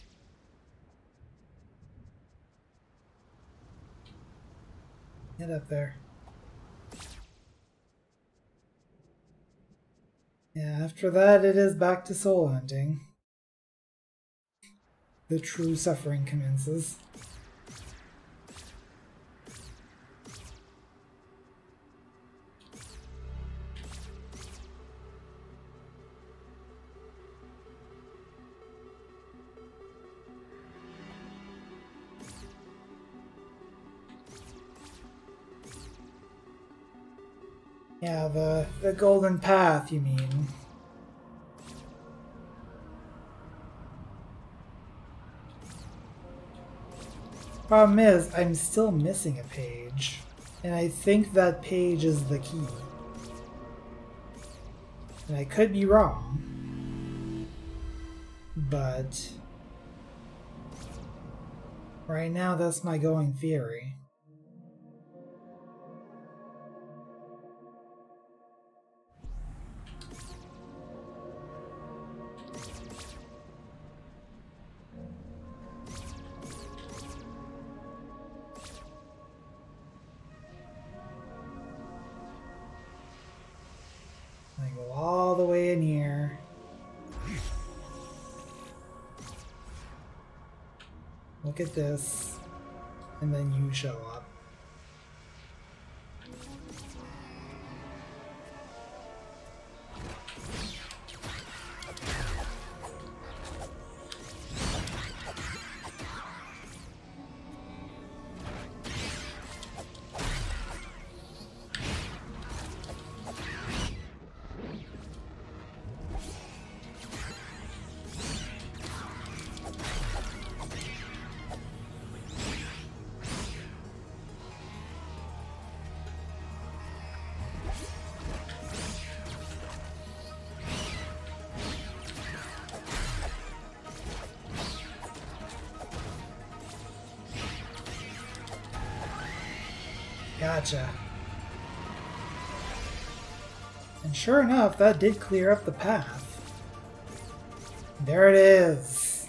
Get up there. Yeah, after that it is back to soul hunting. The true suffering commences. Yeah, the golden path, you mean. Problem is, I'm still missing a page. And I think that page is the key. And I could be wrong. But... right now, that's my going theory. I go all the way in here. Look at this. And then you show up. Gotcha. And sure enough, that did clear up the path. There it is.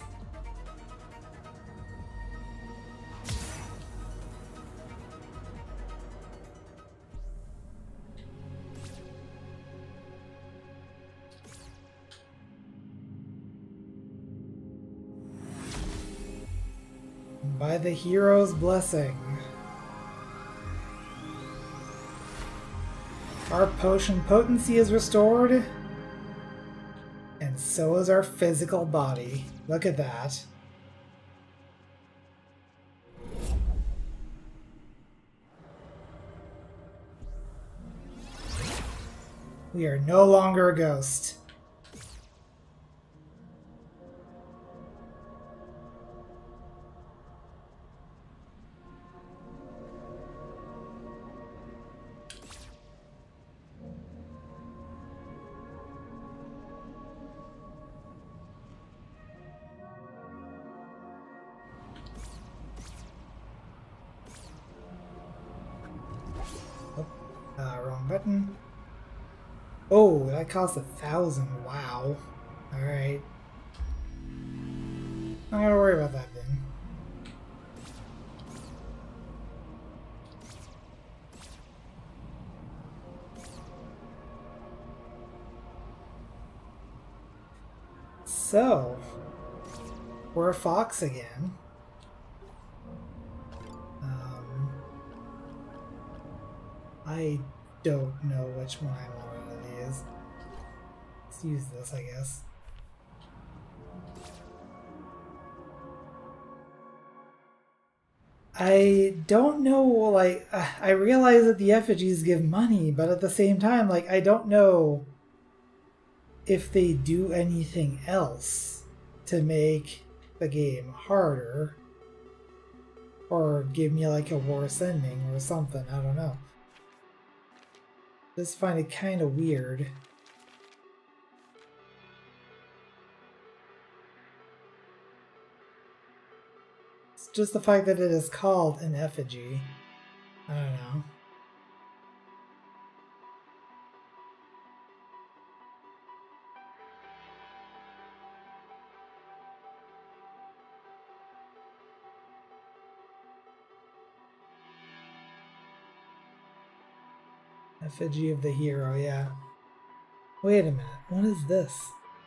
By the hero's blessing. Our potion potency is restored, and so is our physical body. Look at that. We are no longer a ghost. Wrong button. Oh, that cost 1,000. Wow. Alright. Not gonna worry about that then. So, we're a fox again. I don't know which one I want out of these. Let's use this, I guess. I don't know, like, I realize that the effigies give money, but at the same time, like, I don't know if they do anything else to make the game harder or give me, like, a worse ending or something. I don't know. Just find it kind of weird. It's just the fact that it is called an effigy. I don't know. Effigy of the hero, yeah. Wait a minute, what is this?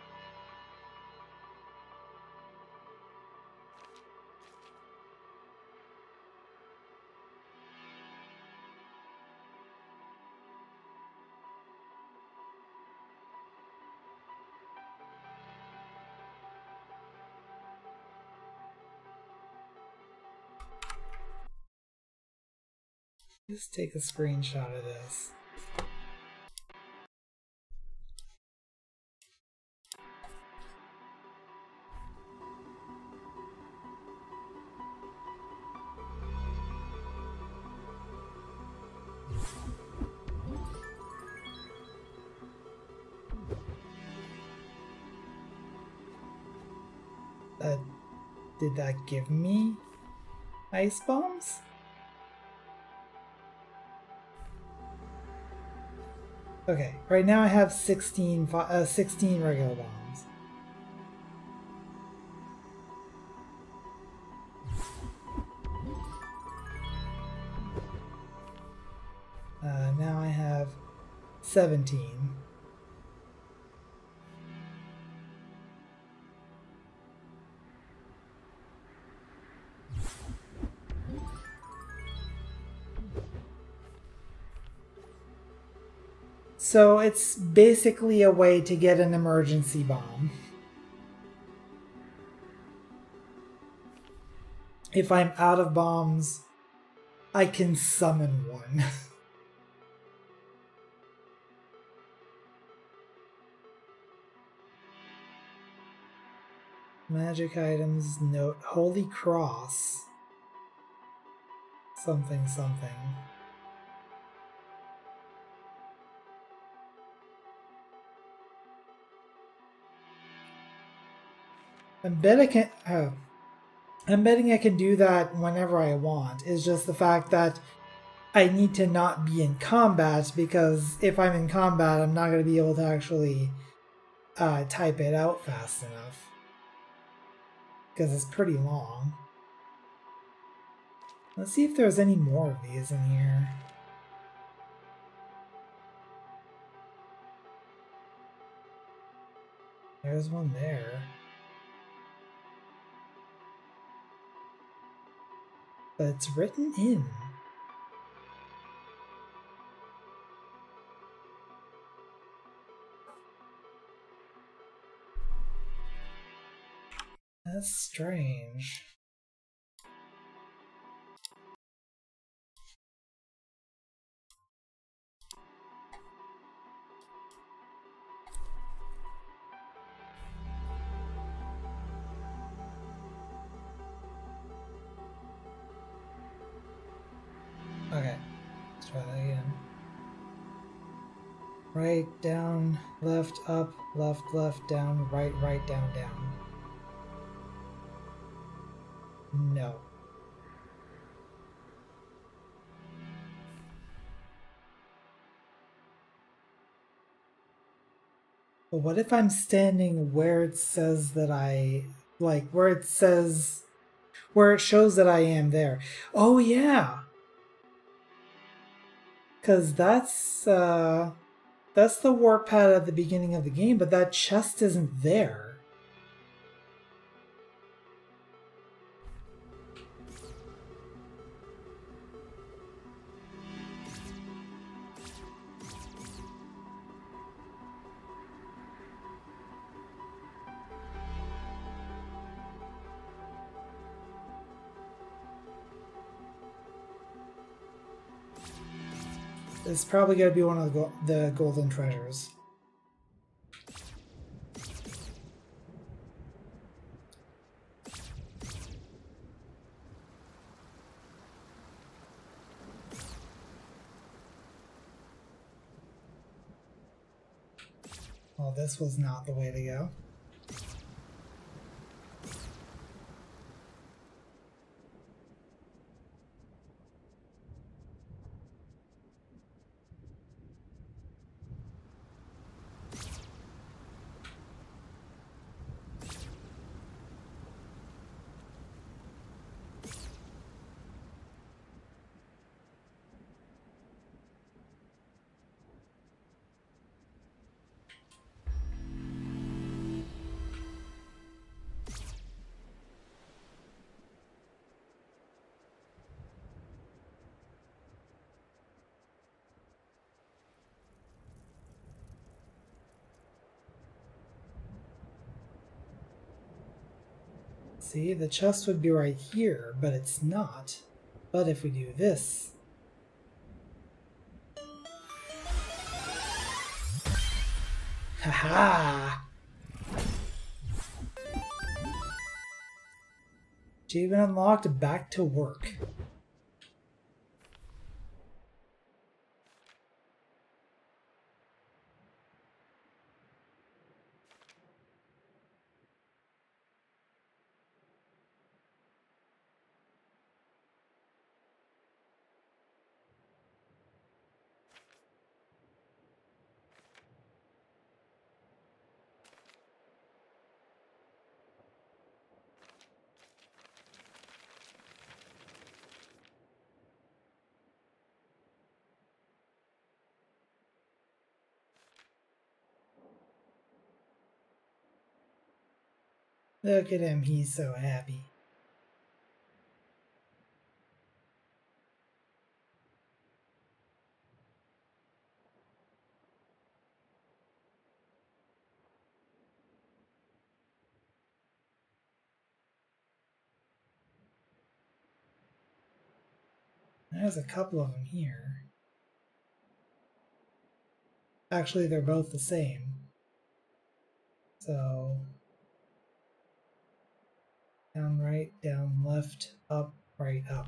Just take a screenshot of this. Did that give me ice bombs? Okay, right now I have 16 regular bombs. Now I have 17. So it's basically a way to get an emergency bomb. If I'm out of bombs, I can summon one. Magic items, note, Holy Cross. Something, something. I'm betting I can do that whenever I want. It's just the fact that I need to not be in combat, because if I'm in combat, I'm not going to be able to actually type it out fast enough. Because it's pretty long. Let's see if there's any more of these in here. There's one there. But it's written in. That's strange. Okay, let's try that again. Right, down, left, up, left, down, right, down, down. No. But what if I'm standing where it says that where it shows that I am there? Oh yeah! Because that's the warp pad at the beginning of the game, but that chest isn't there. It's probably going to be one of the golden treasures. Well, this was not the way to go. See, the chest would be right here, but it's not. But if we do this... Haha! Achievement unlocked, back to work. Look at him, he's so happy. There's a couple of them here. Actually, they're both the same. So... down right, down left, up, right, up.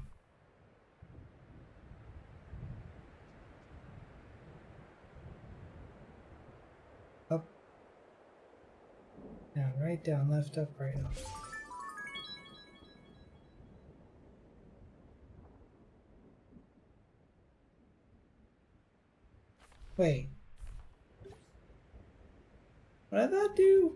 Up. Down right, down left, up, right, up. Wait. What did that do?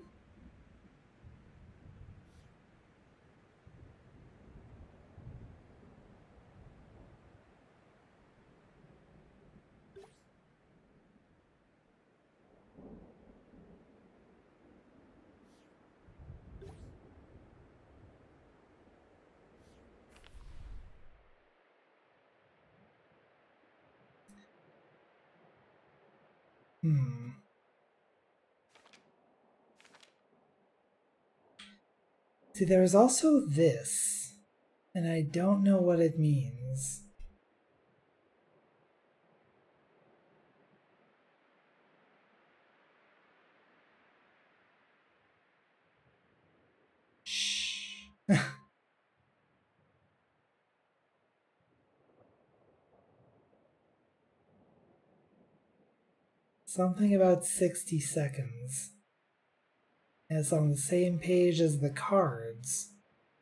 See, there's also this, and I don't know what it means. Shh. Something about 60 seconds. And it's on the same page as the cards.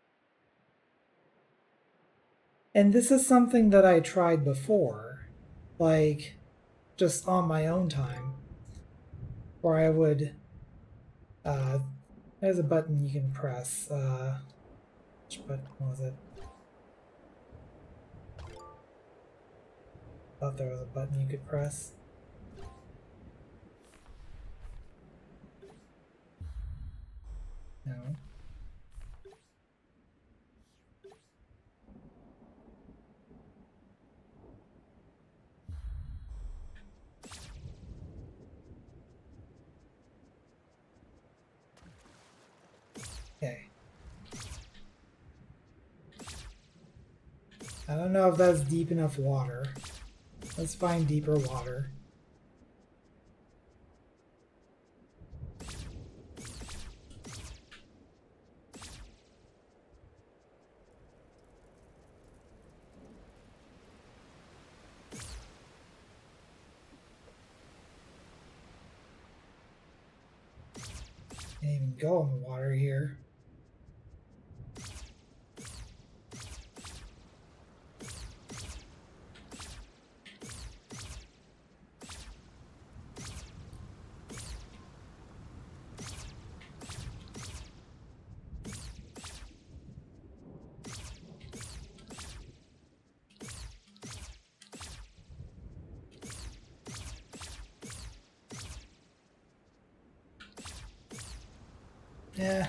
And this is something that I tried before, like just on my own time, where I would. There's a button you can press. Which button was it? Thought there was a button you could press. No. Okay. I don't know if that's deep enough water. Let's find deeper water. Can't even go in the water here. Yeah.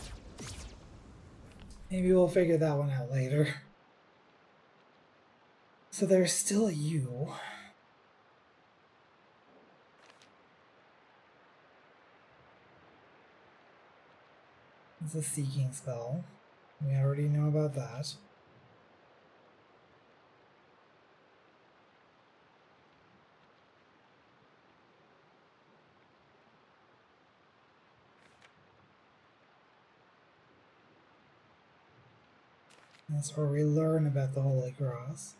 Maybe we'll figure that one out later. So there's still you. It's a seeking spell. We already know about that. That's where we learn about the Holy Cross.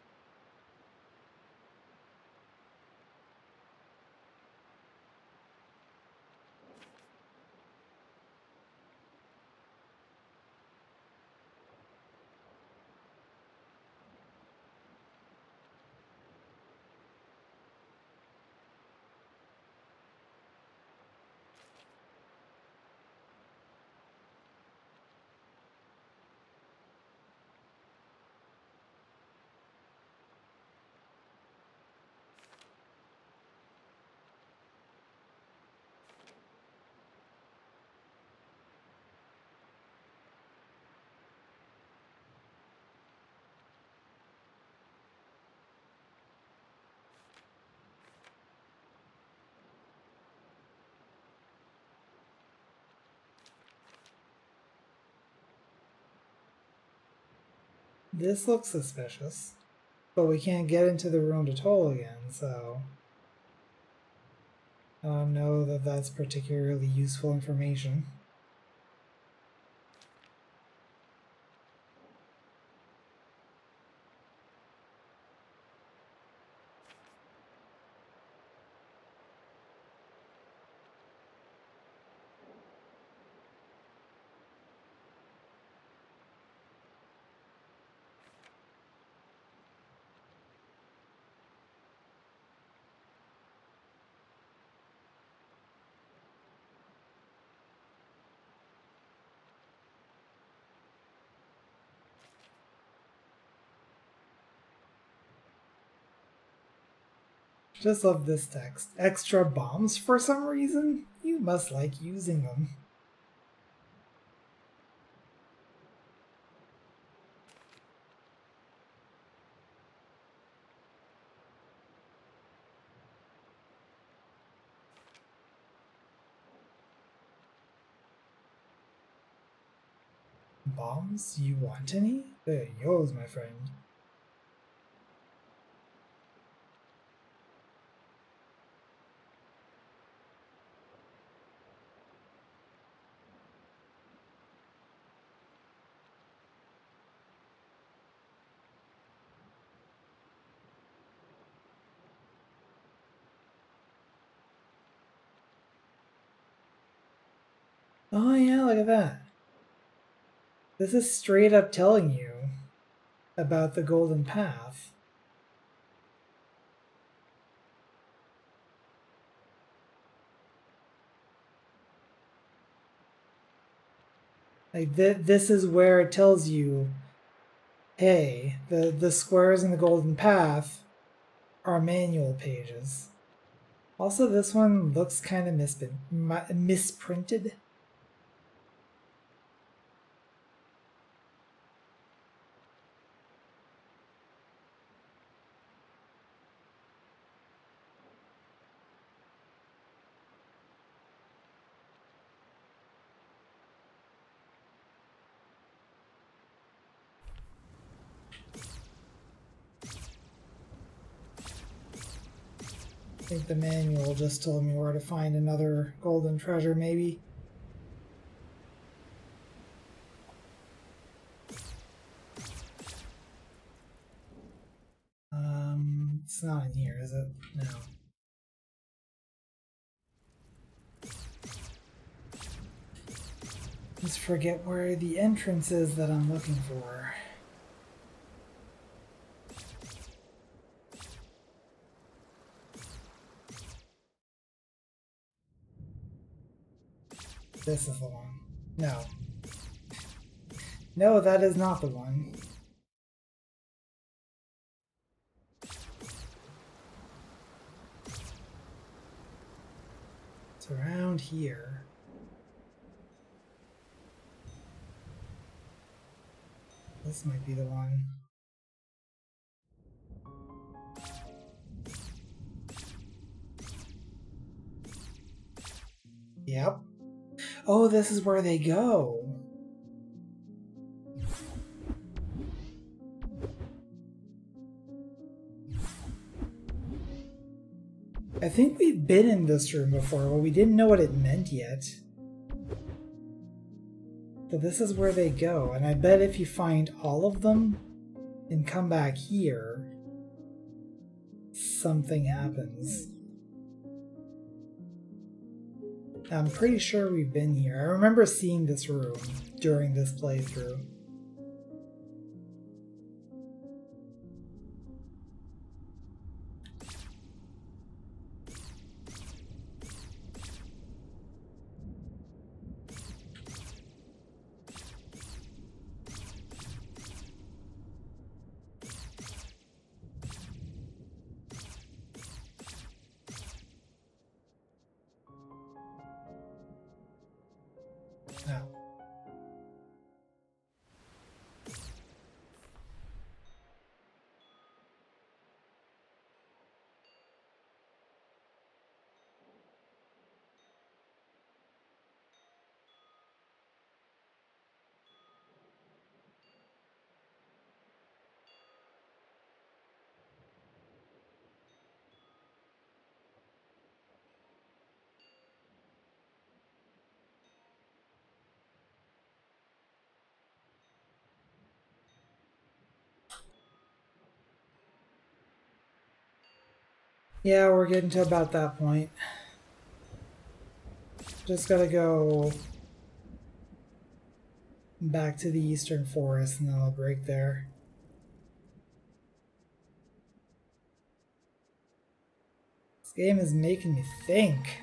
This looks suspicious, but we can't get into the room to toll again, so I don't know that that's particularly useful information. Just love this text. Extra bombs for some reason? You must like using them. Bombs? You want any? There yours, my friend. Oh yeah, look at that. This is straight up telling you about the golden path. Like this is where it tells you, hey, the squares in the golden path are manual pages. Also, this one looks kind of misprinted. I think the manual just told me where to find another golden treasure, maybe. It's not in here, is it? No. Just forget where the entrance is that I'm looking for. This is the one. No. No, that is not the one. It's around here. This might be the one. Yep. Oh, this is where they go. I think we've been in this room before, but we didn't know what it meant yet. But this is where they go, and I bet if you find all of them and come back here, something happens. I'm pretty sure we've been here. I remember seeing this room during this playthrough. No. Yeah, we're getting to about that point. Just gotta go back to the eastern forest and then I'll break there. This game is making me think.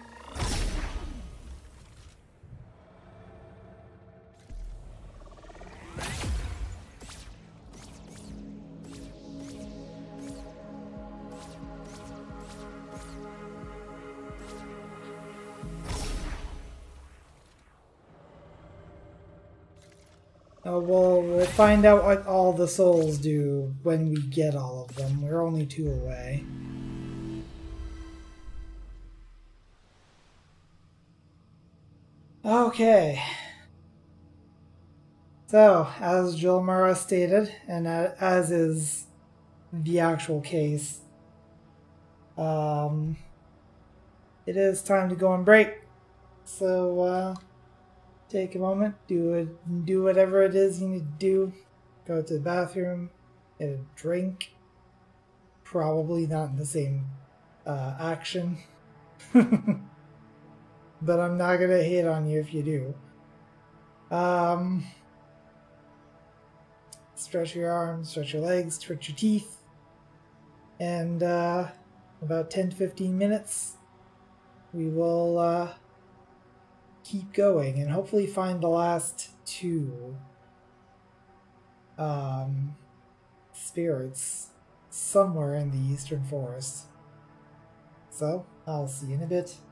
We'll find out what all the souls do when we get all of them. We're only 2 away. Okay. So, as Jilmara stated, and as is the actual case, it is time to go on break. So, take a moment, do whatever it is you need to do. Go to the bathroom, get a drink. Probably not in the same action. But I'm not gonna hate on you if you do. Stretch your arms, stretch your legs, stretch your teeth. And about 10 to 15 minutes, we will keep going and hopefully find the last 2 spirits somewhere in the Eastern Forest. So, I'll see you in a bit.